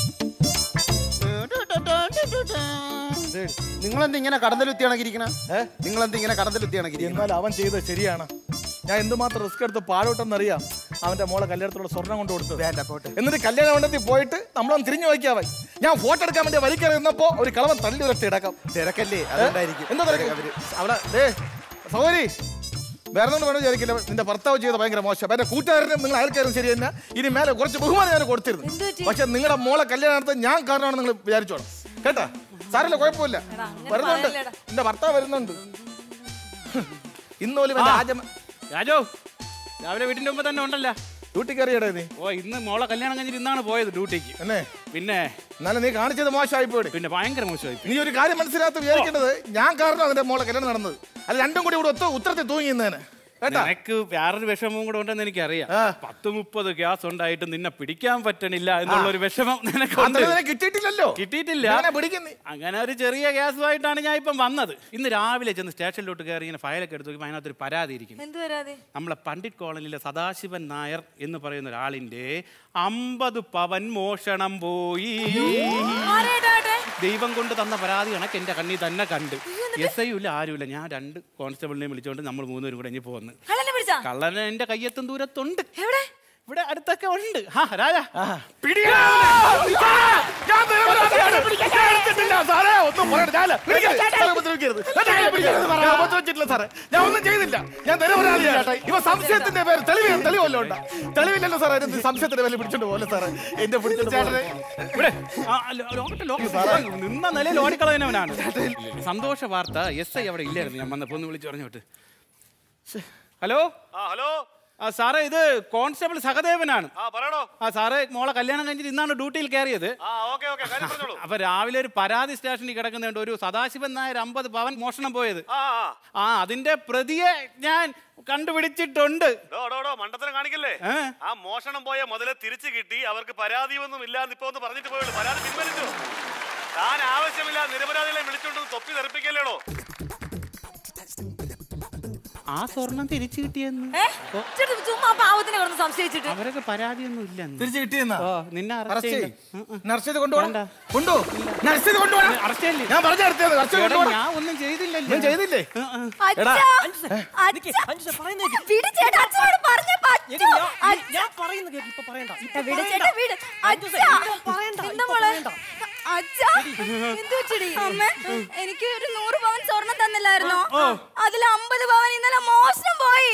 [SPEAKER 6] നിങ്ങളെന്ത് ഇങ്ങനെ കടന്തലുത്തിയാണെങ്കിരിക്കണ? നിങ്ങളെന്ത് ഇങ്ങനെ കടന്തലുത്തിയാണെങ്കിരിക്കും? എന്നാൽ അവൻ ചെയ്തത് ശരിയാണ്. ഞാൻ എന്തുമാത്രം റിസ്ക് എടുത്ത് പാടോട്ടെന്നറിയാം. അവന്റെ മോളെ കല്യാണത്തിലുള്ള സ്വർണം കൊണ്ട് കൊടുത്തു. എന്നിട്ട് കല്യാണ മണ്ഡലത്തിൽ പോയിട്ട് നമ്മളൊന്ന് തിരിഞ്ഞു നോക്കിയാവൻ. ഞാൻ ഫോട്ടോ എടുക്കാൻ വേണ്ടി വലിക്കറിയുന്നപ്പോ ഒരു കളവൻ തള്ളി ഉരട്ടി ഇടക്കാം. തിരക്കല്ലേ? എന്താ തിരക്ക്? അവിടെ സൗകര്യ വേറെ ഒന്നും വേണം വിചാരിക്കില്ല. നിന്റെ ഭർത്താവ് ചെയ്ത ഭയങ്കര മോശം. എന്റെ കൂട്ടുകാരനും നിങ്ങൾ അയൽക്കാരും ശരി തന്നെ. ഇനി മേലെ കുറച്ച് ബഹുമാനം ഞാൻ കൊടുത്തിരുന്നു. പക്ഷെ നിങ്ങളുടെ മോളെ കല്യാണത്തിന് ഞാൻ കാരണമാണ് നിങ്ങൾ വിചാരിച്ചോണം കേട്ടാ. സാരല്ല, കുഴപ്പമില്ല. വരുന്നുണ്ട്, എന്റെ ഭർത്താവ് വരുന്നുണ്ട്. ഇന്നോലും
[SPEAKER 9] രാജോ രാവിലെ വീട്ടിന്റെ മുമ്പ് തന്നെ ഉണ്ടല്ലോ.
[SPEAKER 6] ഡ്യൂട്ടിക്ക് അറിയടേ നീ?
[SPEAKER 9] ഓ ഇന്ന് മോളെ കല്യാണം കഴിഞ്ഞിട്ട് ഇന്നാണ് പോയത് ഡ്യൂട്ടിക്ക്.
[SPEAKER 6] എന്നെ
[SPEAKER 9] പിന്നെ
[SPEAKER 6] എന്നാലും നീ കാണിച്ചത് മോശമായി പോയി.
[SPEAKER 9] പിന്നെ ഭയങ്കര മോശമായി.
[SPEAKER 6] നീ ഒരു കാര്യം മനസ്സിലാത്ത വിചാരിക്കേണ്ടത് ഞാൻ കാരണം അതിന്റെ മോളെ കല്യാണം നടന്നത്. അല്ല രണ്ടും കൂടി ഇവിടെ ഒത്ത ഉത്തരത്തിൽ തൂങ്ങിന്നേനെ.
[SPEAKER 9] നിനക്ക് വേറൊരു വിഷമവും കൂടെ ഉണ്ടെന്ന് എനിക്കറിയാം. പത്ത് മുപ്പത് ഗ്യാസ് ഉണ്ടായിട്ട് നിന്നെ പിടിക്കാൻ പറ്റണില്ല എന്നുള്ള ഒരു വിഷമം നിനക്ക്
[SPEAKER 6] കിട്ടിയിട്ടില്ലല്ലോ.
[SPEAKER 9] കിട്ടിയിട്ടില്ല. അങ്ങനെ ഒരു ചെറിയ ഗ്യാസുമായിട്ടാണ് ഞാൻ ഇപ്പം വന്നത്. ഇന്ന് രാവിലെ ചെന്ന് സ്റ്റേഷനിലോട്ട് കയറി ഇങ്ങനെ ഫയലൊക്കെ എടുത്ത് നോക്കുമ്പോൾ അതിനകത്തൊരു പരാതി ഇരിക്കുന്നു. നമ്മളെ പണ്ഡിറ്റ് കോളനിയിലെ സദാശിവൻ നായർ എന്ന് പറയുന്ന ഒരാളിന്റെ അമ്പത് പവൻ മോഷണം പോയി. ദൈവം കൊണ്ട് തന്ന പരാതി കണക്ക് എന്റെ കണ്ണി തന്നെ കണ്ട്. എസ് ഐ ഇല്ല, ആരുമില്ല. ഞാൻ രണ്ട് കോൺസ്റ്റബിളിനെ വിളിച്ചുകൊണ്ട് നമ്മൾ മൂന്നുപേരും കൂടെ ഇനി പോകുന്നു. കള്ളനെ എന്റെ കയ്യെത്തും ദൂരത്തുണ്ട്. ഇവിടെ അടുത്തൊക്കെ ഉണ്ട്. രാജാ
[SPEAKER 6] ഞാൻ ഒന്നും ചെയ്തില്ല. ഞാൻ നിരപരാധിയാണ്. ഇവ സംശയത്തിന്റെ പേര് തെളിവ് തെളിവല്ലോ ഉണ്ട്. തെളിവില്ലല്ലോ സാറേ. സംശയത്തിന്റെ പേര് പിടിച്ചോണ്ട് പോലെ സാറേ. എന്റെ
[SPEAKER 9] നിന്ന നിലയിൽ ഓടിക്കളയുന്നവനാണ്. സന്തോഷ വാർത്ത, എസ് ഐ അവിടെ ഇല്ലായിരുന്നു. ഞാൻ വന്നപ്പോ ഒന്ന് വിളിച്ചു പറഞ്ഞോട്ട്. ഹലോ
[SPEAKER 14] ഹലോ
[SPEAKER 9] ആ സാറേ, ഇത് കോൺസ്റ്റബിൾ സഹദേവനാണ്. ആ സാറേ മോളെ കല്യാണം കഴിഞ്ഞിട്ട് ഇന്നാണ് ഡ്യൂട്ടിയിൽ കയറിയത്. അപ്പൊ രാവിലെ ഒരു പരാതി സ്റ്റേഷനിൽ കിടക്കുന്നുണ്ട്, ഒരു സദാശിവൻ നായർ അമ്പത് പവൻ മോഷണം പോയത്. ആ അതിന്റെ പ്രതിയെ ഞാൻ കണ്ടുപിടിച്ചിട്ടുണ്ട്.
[SPEAKER 14] മണ്ടത്തരം കാണിക്കല്ലേ? ആ മോഷണം പോയ മുതലെ തിരിച്ചു കിട്ടി, അവർക്ക് പരാതിയൊന്നും ഇല്ലാന്ന് ഇപ്പൊ ഒന്ന് പറഞ്ഞിട്ട് പോയുള്ളൂ. പരാതി പിൻവലിച്ചു. താൻ ആവശ്യമില്ല നിരപരാധികളെ വിളിച്ചോണ്ട് തൊപ്പി തെറിപ്പിക്കല്ലേടോ.
[SPEAKER 9] ആ സ്വർണം തിരിച്ചു കിട്ടിയെന്ന്
[SPEAKER 18] ചുമ്മാ പാവത്തിനെ കിടന്ന് സംശയിച്ചിട്ട്
[SPEAKER 9] അവരൊക്കെ പരാതിയൊന്നും ഇല്ല.
[SPEAKER 6] തിരിച്ചു കിട്ടിയെന്നാ?
[SPEAKER 9] നിന്നെ ഞാൻ ഒന്നും ചെയ്തില്ലല്ലോ.
[SPEAKER 6] ചെയ്തില്ലേ?
[SPEAKER 15] എനിക്ക് ഒരു നൂറ് പവൻ സ്വർണം തന്നില്ലായിരുന്നോ? അതിൽ അമ്പത് പവൻ ഇന്നലെ മോഷണം പോയി.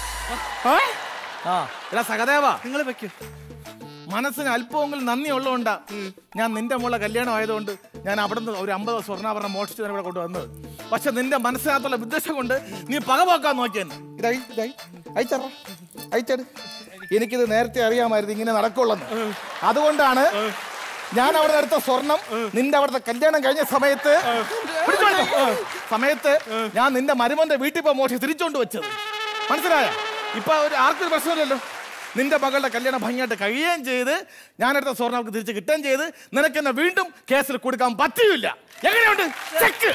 [SPEAKER 6] സഹദേവ, നിങ്ങൾ വെക്കൂ. മനസ്സിന് അല്പമെങ്കിലും നന്ദി ഉള്ളതുകൊണ്ടാ ഞാൻ നിന്റെ മോളെ കല്യാണം ആയതുകൊണ്ട് ഞാൻ അവിടുന്ന് ഒരു അമ്പത് സ്വർണ്ണാഭരണം മോഷിച്ച് ഇവിടെ കൊണ്ടുവന്നത്. പക്ഷെ നിന്റെ മനസ്സിനകത്തുള്ള വിദ്വേഷം കൊണ്ട് നീ പകപോക്കാൻ നോക്കിയെന്നെ. ഇതായി ഇതായി അയച്ചറ അയച്ചട്. എനിക്കിത് നേരത്തെ അറിയാമായിരുന്നു ഇങ്ങനെ നടക്കുള്ളെന്ന്. അതുകൊണ്ടാണ് ഞാൻ അവിടെ എടുത്ത സ്വർണം നിന്റെ അവിടുത്തെ കല്യാണം കഴിഞ്ഞ സമയത്ത് സമയത്ത് ഞാൻ നിന്റെ മരുമന്റെ വീട്ടിൽ പോയി മോഷി തിരിച്ചോണ്ട് വെച്ചത്. മനസ്സിലായ? ഇപ്പൊ ഒരു ആർക്കൊരു പ്രശ്നമില്ലല്ലോ. നിന്റെ മകളുടെ കല്യാണം ഭംഗിയായിട്ട് കഴിയുകയും ചെയ്ത് ഞാനെടുത്ത സ്വർണ്ണം അവർക്ക് തിരിച്ച് കിട്ടുകയും ചെയ്ത് നിനക്ക് എന്നെ വീണ്ടും കേസിൽ കൊടുക്കാൻ പറ്റില്ല. എങ്ങനെയുണ്ട്? ചെക്ക്.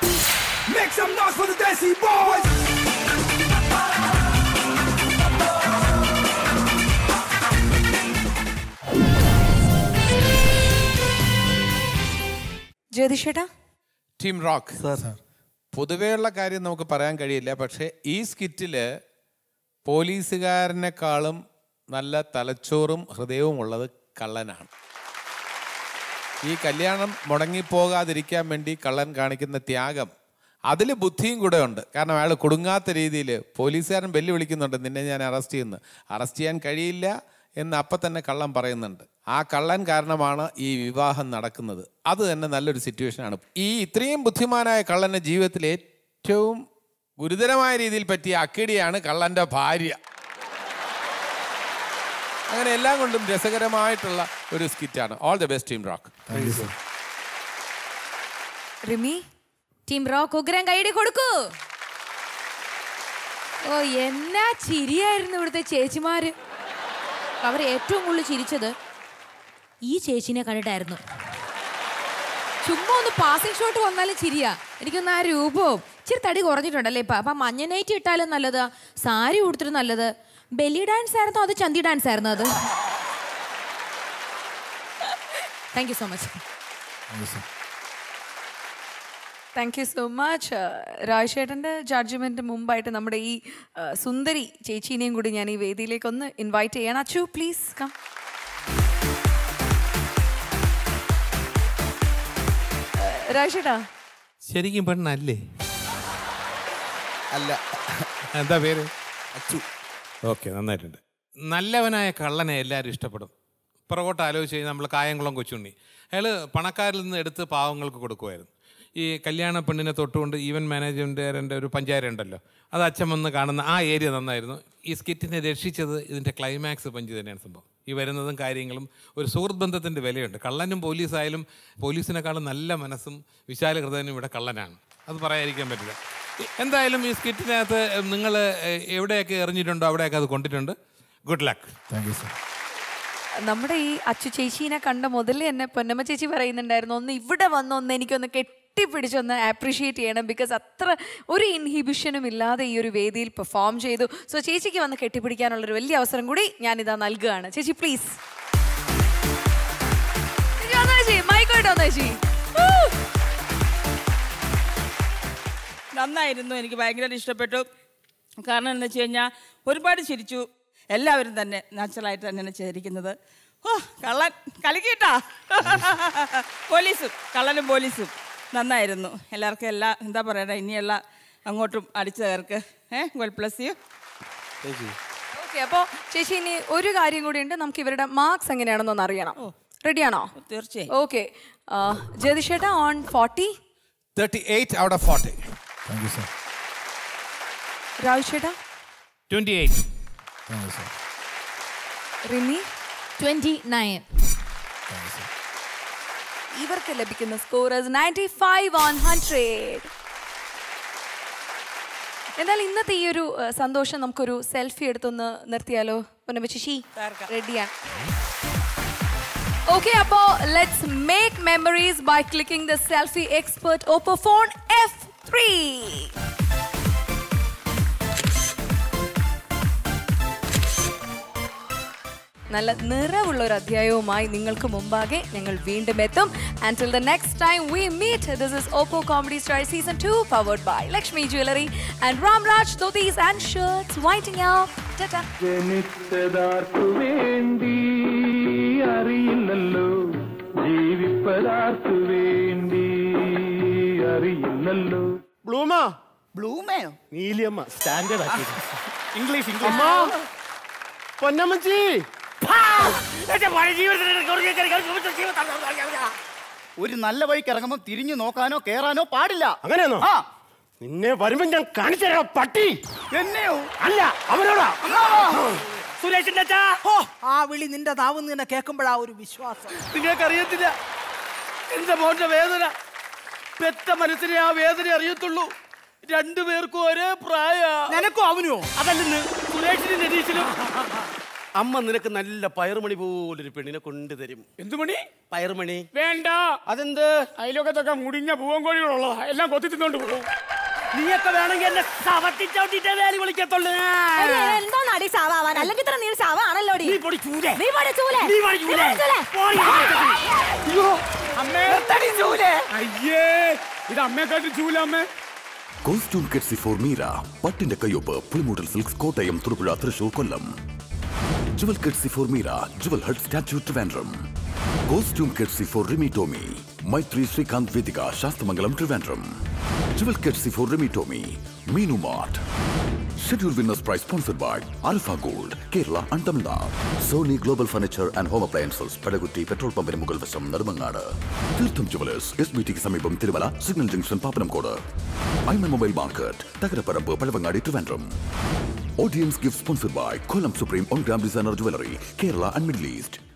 [SPEAKER 2] ജ്യോതിഷേട്ടാ,
[SPEAKER 3] ടീം റോക്ക് പൊതുവെയുള്ള കാര്യം നമുക്ക് പറയാൻ കഴിയില്ല. പക്ഷേ ഈ സ്കിറ്റില് പോലീസുകാരനെക്കാളും നല്ല തലച്ചോറും ഹൃദയവും ഉള്ളത് കള്ളനാണ്. ഈ കല്യാണം മുടങ്ങിപ്പോകാതിരിക്കാൻ വേണ്ടി കള്ളൻ കാണിക്കുന്ന ത്യാഗം, അതിൽ ബുദ്ധിയും കൂടെ ഉണ്ട്. കാരണം അയാൾ കുടുങ്ങാത്ത രീതിയിൽ പോലീസുകാരൻ വെല്ലുവിളിക്കുന്നുണ്ട്, നിന്നെ ഞാൻ അറസ്റ്റ് ചെയ്യുന്നു. അറസ്റ്റ് ചെയ്യാൻ കഴിയില്ല എന്ന് അപ്പം തന്നെ കള്ളൻ പറയുന്നുണ്ട്. ആ കള്ളൻ കാരണമാണ് ഈ വിവാഹം നടക്കുന്നത്. അത് തന്നെ നല്ലൊരു സിറ്റുവേഷനാണ്. ഈ ഇത്രയും ബുദ്ധിമാനായ കള്ളൻ്റെ ജീവിതത്തിൽ ഏറ്റവും ഗുരുതരമായ രീതിയിൽ പറ്റിയ അക്കിടിയാണ് കള്ളൻ്റെ ഭാര്യ. അങ്ങനെ എല്ലാം കൊണ്ടും രസകരമായിട്ടുള്ള ഒരു സ്കിറ്റാണ്. All the best team Rock.
[SPEAKER 12] Rimi, team Rock ഉഗ്രം കൈയടി കൊടുക്കൂ. ഓ എന്നാ ചിരിയായിരുന്നു ഇവിടുത്തെ ചേച്ചിമാര്. അവർ ഏറ്റവും കൂടുതൽ ചിരിച്ചത് ഈ ചേച്ചിനെ കണ്ടിട്ടായിരുന്നു. ചുമ്മാ ഒന്ന് പാസിംഗ് ഷോട്ട് വന്നാലും ചിരിയാ. എനിക്കൊന്ന് ആ രൂപവും ഇച്ചിരി തടി കുറഞ്ഞിട്ടുണ്ടല്ലേ ഇപ്പം. അപ്പം മഞ്ഞ നൈറ്റ് ഇട്ടാലും നല്ലത്, സാരി ഉടുത്തിട്ട് നല്ലത്. ബെല്ലി ഡാൻസ് ആയിരുന്നോ അത് ചന്തി ഡാൻസ് ആയിരുന്നോ അത്? Thank you so much.
[SPEAKER 2] Thank you so much. രാജേട്ടൻ്റെ ജഡ്ജ്മെൻറ്റ് മുമ്പായിട്ട് നമ്മുടെ ഈ സുന്ദരി ചേച്ചീനെയും കൂടി ഞാൻ ഈ വേദിയിലേക്ക് ഒന്ന് ഇൻവൈറ്റ് ചെയ്യണം. Achu please come. രാജേട്ടാ,
[SPEAKER 11] ശരിക്കും പെണ്ണല്ലേ?
[SPEAKER 3] അല്ല.
[SPEAKER 11] എന്താ പേര്? അച്ചു. ഓക്കെ, നന്നായിട്ടുണ്ട്. നല്ലവനായ കള്ളനെ എല്ലാവരും ഇഷ്ടപ്പെടും. പുറകോട്ട് ആലോചിച്ച് കഴിഞ്ഞാൽ നമ്മൾ കായംകുളം കൊച്ചുണ്ണി, അയാൾ പണക്കാരിൽ നിന്ന് എടുത്ത് പാവങ്ങൾക്ക് കൊടുക്കുമായിരുന്നു. ഈ കല്യാണ പെണ്ണിനെ തൊട്ടുകൊണ്ട് ഈവൻറ്റ് മാനേജ്മെൻറ്റുകാരൻ്റെ ഒരു പഞ്ചായത്ത് ഉണ്ടല്ലോ, അത് അച്ഛൻ വന്ന് കാണുന്ന ആ ഏരിയ നന്നായിരുന്നു. ഈ സ്കിറ്റിനെ രക്ഷിച്ചത് ഇതിൻ്റെ ക്ലൈമാക്സ് പഞ്ച് തന്നെയാണ് സംഭവം. ഈ വരുന്നതും കാര്യങ്ങളും ഒരു സുഹൃത്ത് ബന്ധത്തിൻ്റെ വിലയുണ്ട്. കള്ളനും പോലീസായാലും പോലീസിനേക്കാളും നല്ല മനസ്സും വിശാല ഹൃദയനും ഇവിടെ കള്ളനാണ്. അത് പറയാതിരിക്കാൻ പറ്റില്ല. എന്തായാലും ഈ സ്കിറ്റിനകത്ത് നിങ്ങൾ എവിടെയൊക്കെ എറിഞ്ഞിട്ടുണ്ടോ അവിടെയൊക്കെ അത് കൊണ്ടിട്ടുണ്ട്. Good luck.
[SPEAKER 6] Thank you sir.
[SPEAKER 2] നമ്മുടെ ഈ അച്ചു ചേച്ചീനെ കണ്ട മുതലേ എന്നെ പൊന്നമ്മ ചേച്ചി പറയുന്നുണ്ടായിരുന്നു, ഒന്ന് ഇവിടെ വന്ന് ഒന്ന് എനിക്കൊന്ന് കെട്ടിപ്പിടിച്ചൊന്ന് ആപ്രിഷിയേറ്റ് ചെയ്യണം. ബിക്കോസ് അത്ര ഒരു ഇൻഹിബിഷനും ഇല്ലാതെ ഈ ഒരു വേദിയിൽ പെർഫോം ചെയ്തു. സോ ചേച്ചിക്ക് വന്ന് കെട്ടിപ്പിടിക്കാനുള്ളൊരു വലിയ അവസരം കൂടി ഞാനിതാ നൽകുകയാണ്. ചേച്ചി പ്ലീസ്. മൈക്കോട്ടോ ചേച്ചി.
[SPEAKER 5] നന്നായിരുന്നു, എനിക്ക് ഭയങ്കരമായിട്ട് ഇഷ്ടപ്പെട്ടു. കാരണം എന്താ വെച്ച് കഴിഞ്ഞാൽ ഒരുപാട് ചിരിച്ചു. എല്ലാവരും തന്നെ നാച്ചുറലായിട്ട് തന്നെയാണ് ചെയ്തിരിക്കുന്നത്. ഓ കള്ളൻ കളിക്കിട്ടാ. പോലീസും കള്ളനും പോലീസും നന്നായിരുന്നു. എല്ലാവർക്കും എല്ലാ എന്താ പറയണ ഇനിയുള്ള അങ്ങോട്ടും അടിച്ചു തകർക്ക്. ഏഹ് വെൽ പ്ലസ് യു.
[SPEAKER 2] ഓക്കെ, അപ്പോൾ ചേച്ചി ഇനി ഒരു കാര്യം കൂടി ഉണ്ട്. നമുക്ക് ഇവരുടെ മാർക്സ് എങ്ങനെയാണെന്നൊന്ന് അറിയണം. റെഡിയാണോ?
[SPEAKER 5] തീർച്ചയായും.
[SPEAKER 2] ഓക്കെ, ജ്യോതിഷേട്ടാ on forty.
[SPEAKER 3] Thirty eight out of forty.
[SPEAKER 6] Thank you sir.
[SPEAKER 2] രാജേട്ടാ
[SPEAKER 11] twenty eight.
[SPEAKER 6] Thank you sir.
[SPEAKER 2] Rimi
[SPEAKER 12] twenty nine.
[SPEAKER 2] ഇവർക്ക് ലഭിക്കുന്ന score ninety five on hundred. എന്നാൽ ഇന്നത്തെ ഈ ഒരു സന്തോഷം നമുക്കൊരു സെൽഫി എടുത്തൊന്ന് നിർത്തിയാലോ? പൊന്നമ്മച്ചി റെഡിയാണ്. Okay, Appo, let's make memories by clicking the Selfie Expert Oppo Phone F three. നല്ല നിറവുള്ള ഒരു അധ്യായവുമായി നിങ്ങൾക്ക് മുമ്പാകെ ഞങ്ങൾ വീണ്ടും എത്തും. Until the next time we meet, this is Oppo Comedy Stars Season two powered by Lakshmi Jewelry and Ramraj Dhotis and Shirts winding up. Tata.
[SPEAKER 7] ജനിച്ചതാർക്കു വേണ്ടി അറിയില്ലല്ലോ, ജീവിപ്പതാർക്കു വേണ്ടി അറിയില്ലല്ലോ.
[SPEAKER 14] ബ്ലൂമാ
[SPEAKER 6] ബ്ലൂമയോ?
[SPEAKER 14] നീലിയമ്മ സ്റ്റാൻഡേർഡ് ആക്കി
[SPEAKER 6] ഇംഗ്ലീഷ്
[SPEAKER 14] അമ്മ പൊന്നമ്മച്ചി.
[SPEAKER 6] ഒരു നല്ല വഴിക്ക് ഇറങ്ങുമ്പോ തിരിഞ്ഞു നോക്കാനോ കേറാനോ പാടില്ല.
[SPEAKER 14] അങ്ങനെയാണോ? നിന്നെ വരുമ്പോ ഞാൻ കാണിച്ചു തരാം പട്ടി.
[SPEAKER 6] എന്നെയോ?
[SPEAKER 14] അല്ല അവരോടാ.
[SPEAKER 17] സുരേഷിന്റെ അച്ഛാ, ആ വിളി നിന്റെ നാവുന്ന് തന്നെ കേൾക്കുമ്പോഴാ ഒരു വിശ്വാസം.
[SPEAKER 14] നിങ്ങൾക്ക് അറിയത്തില്ല എന്റെ മോന്റെ വേദന. പെറ്റ മനസ്സിനെ ആ വേദന അറിയത്തുള്ളൂ. രണ്ടുപേർക്കും ഒരേ പ്രായ.
[SPEAKER 17] നിനക്കോ അവനോ?
[SPEAKER 14] അതല്ലെന്ന് സുരേഷിനും രതീഷിനും. അമ്മ നിനക്ക് നല്ല പയറുമണി പോലൊരു പെണ്ണിനെ കൊണ്ടുതരും.
[SPEAKER 4] എന്തു മണി?
[SPEAKER 14] പയറുമണി.
[SPEAKER 4] വേണ്ട.
[SPEAKER 14] അതെന്ത്?
[SPEAKER 4] അയലോകത്തൊക്കെ മുടിഞ്ഞ പൂവൻ കോഴികളുള്ളതാ, എല്ലാം കൊത്തി തിന്നോണ്ട് പോകും.
[SPEAKER 17] നീയൊക്കെ വേണമെങ്കിൽ എന്നെ സവത്തിച്ചോട്ടിട്ടേ വേലി വിളിക്കത്തുള്ളൂ.
[SPEAKER 18] എന്തോന്നാടി സാവാൻ? അല്ലെങ്കിൽ ഇത്ര നീ സാവാണല്ലോ.
[SPEAKER 17] നീ പൊടി ചൂലേ.
[SPEAKER 18] നീ പൊടി ചൂലേ.
[SPEAKER 17] നീ പൊടി ചൂലേ.
[SPEAKER 4] അമ്മേ അയ്യേ, ഇത് അമ്മയെക്കാട്ടും ചൂല. അമ്മേ
[SPEAKER 10] കോസ്റ്റ്യൂം കിഡ്സി ഫോർ മീര, പട്ടിന്റെ കയ്യൊപ്പ്, Pulimoottil silks, Kottayam, Thodupuzha, Thrissur, Kollam. Jewel courtesy for Meera, jewel hut, statue, Trivandrum. Costume courtesy for Rimi Tomy, Maithri, Srikanth, Vedika, Sasthamangalam, Trivandrum. Jewel courtesy for Rimi Tomy, Meenu mart. Schedule winners prize sponsored by Alpha Gold, Kerala and Tamil Nadu. Sony Global Furniture and Home Appliances, Padagutti, Petrol Pump in Mugalvasam, Narmangada. Tirtham Jewelers, S B T Samibam, Tirumala, Signal Junction, Papanamkoda. Iman Mobile Market, Takaraparampu, Padavangadi, Trivandrum. Audience gift sponsored by Kollam Supreme On Gram Designer Jewelry, Kerala and Middle East.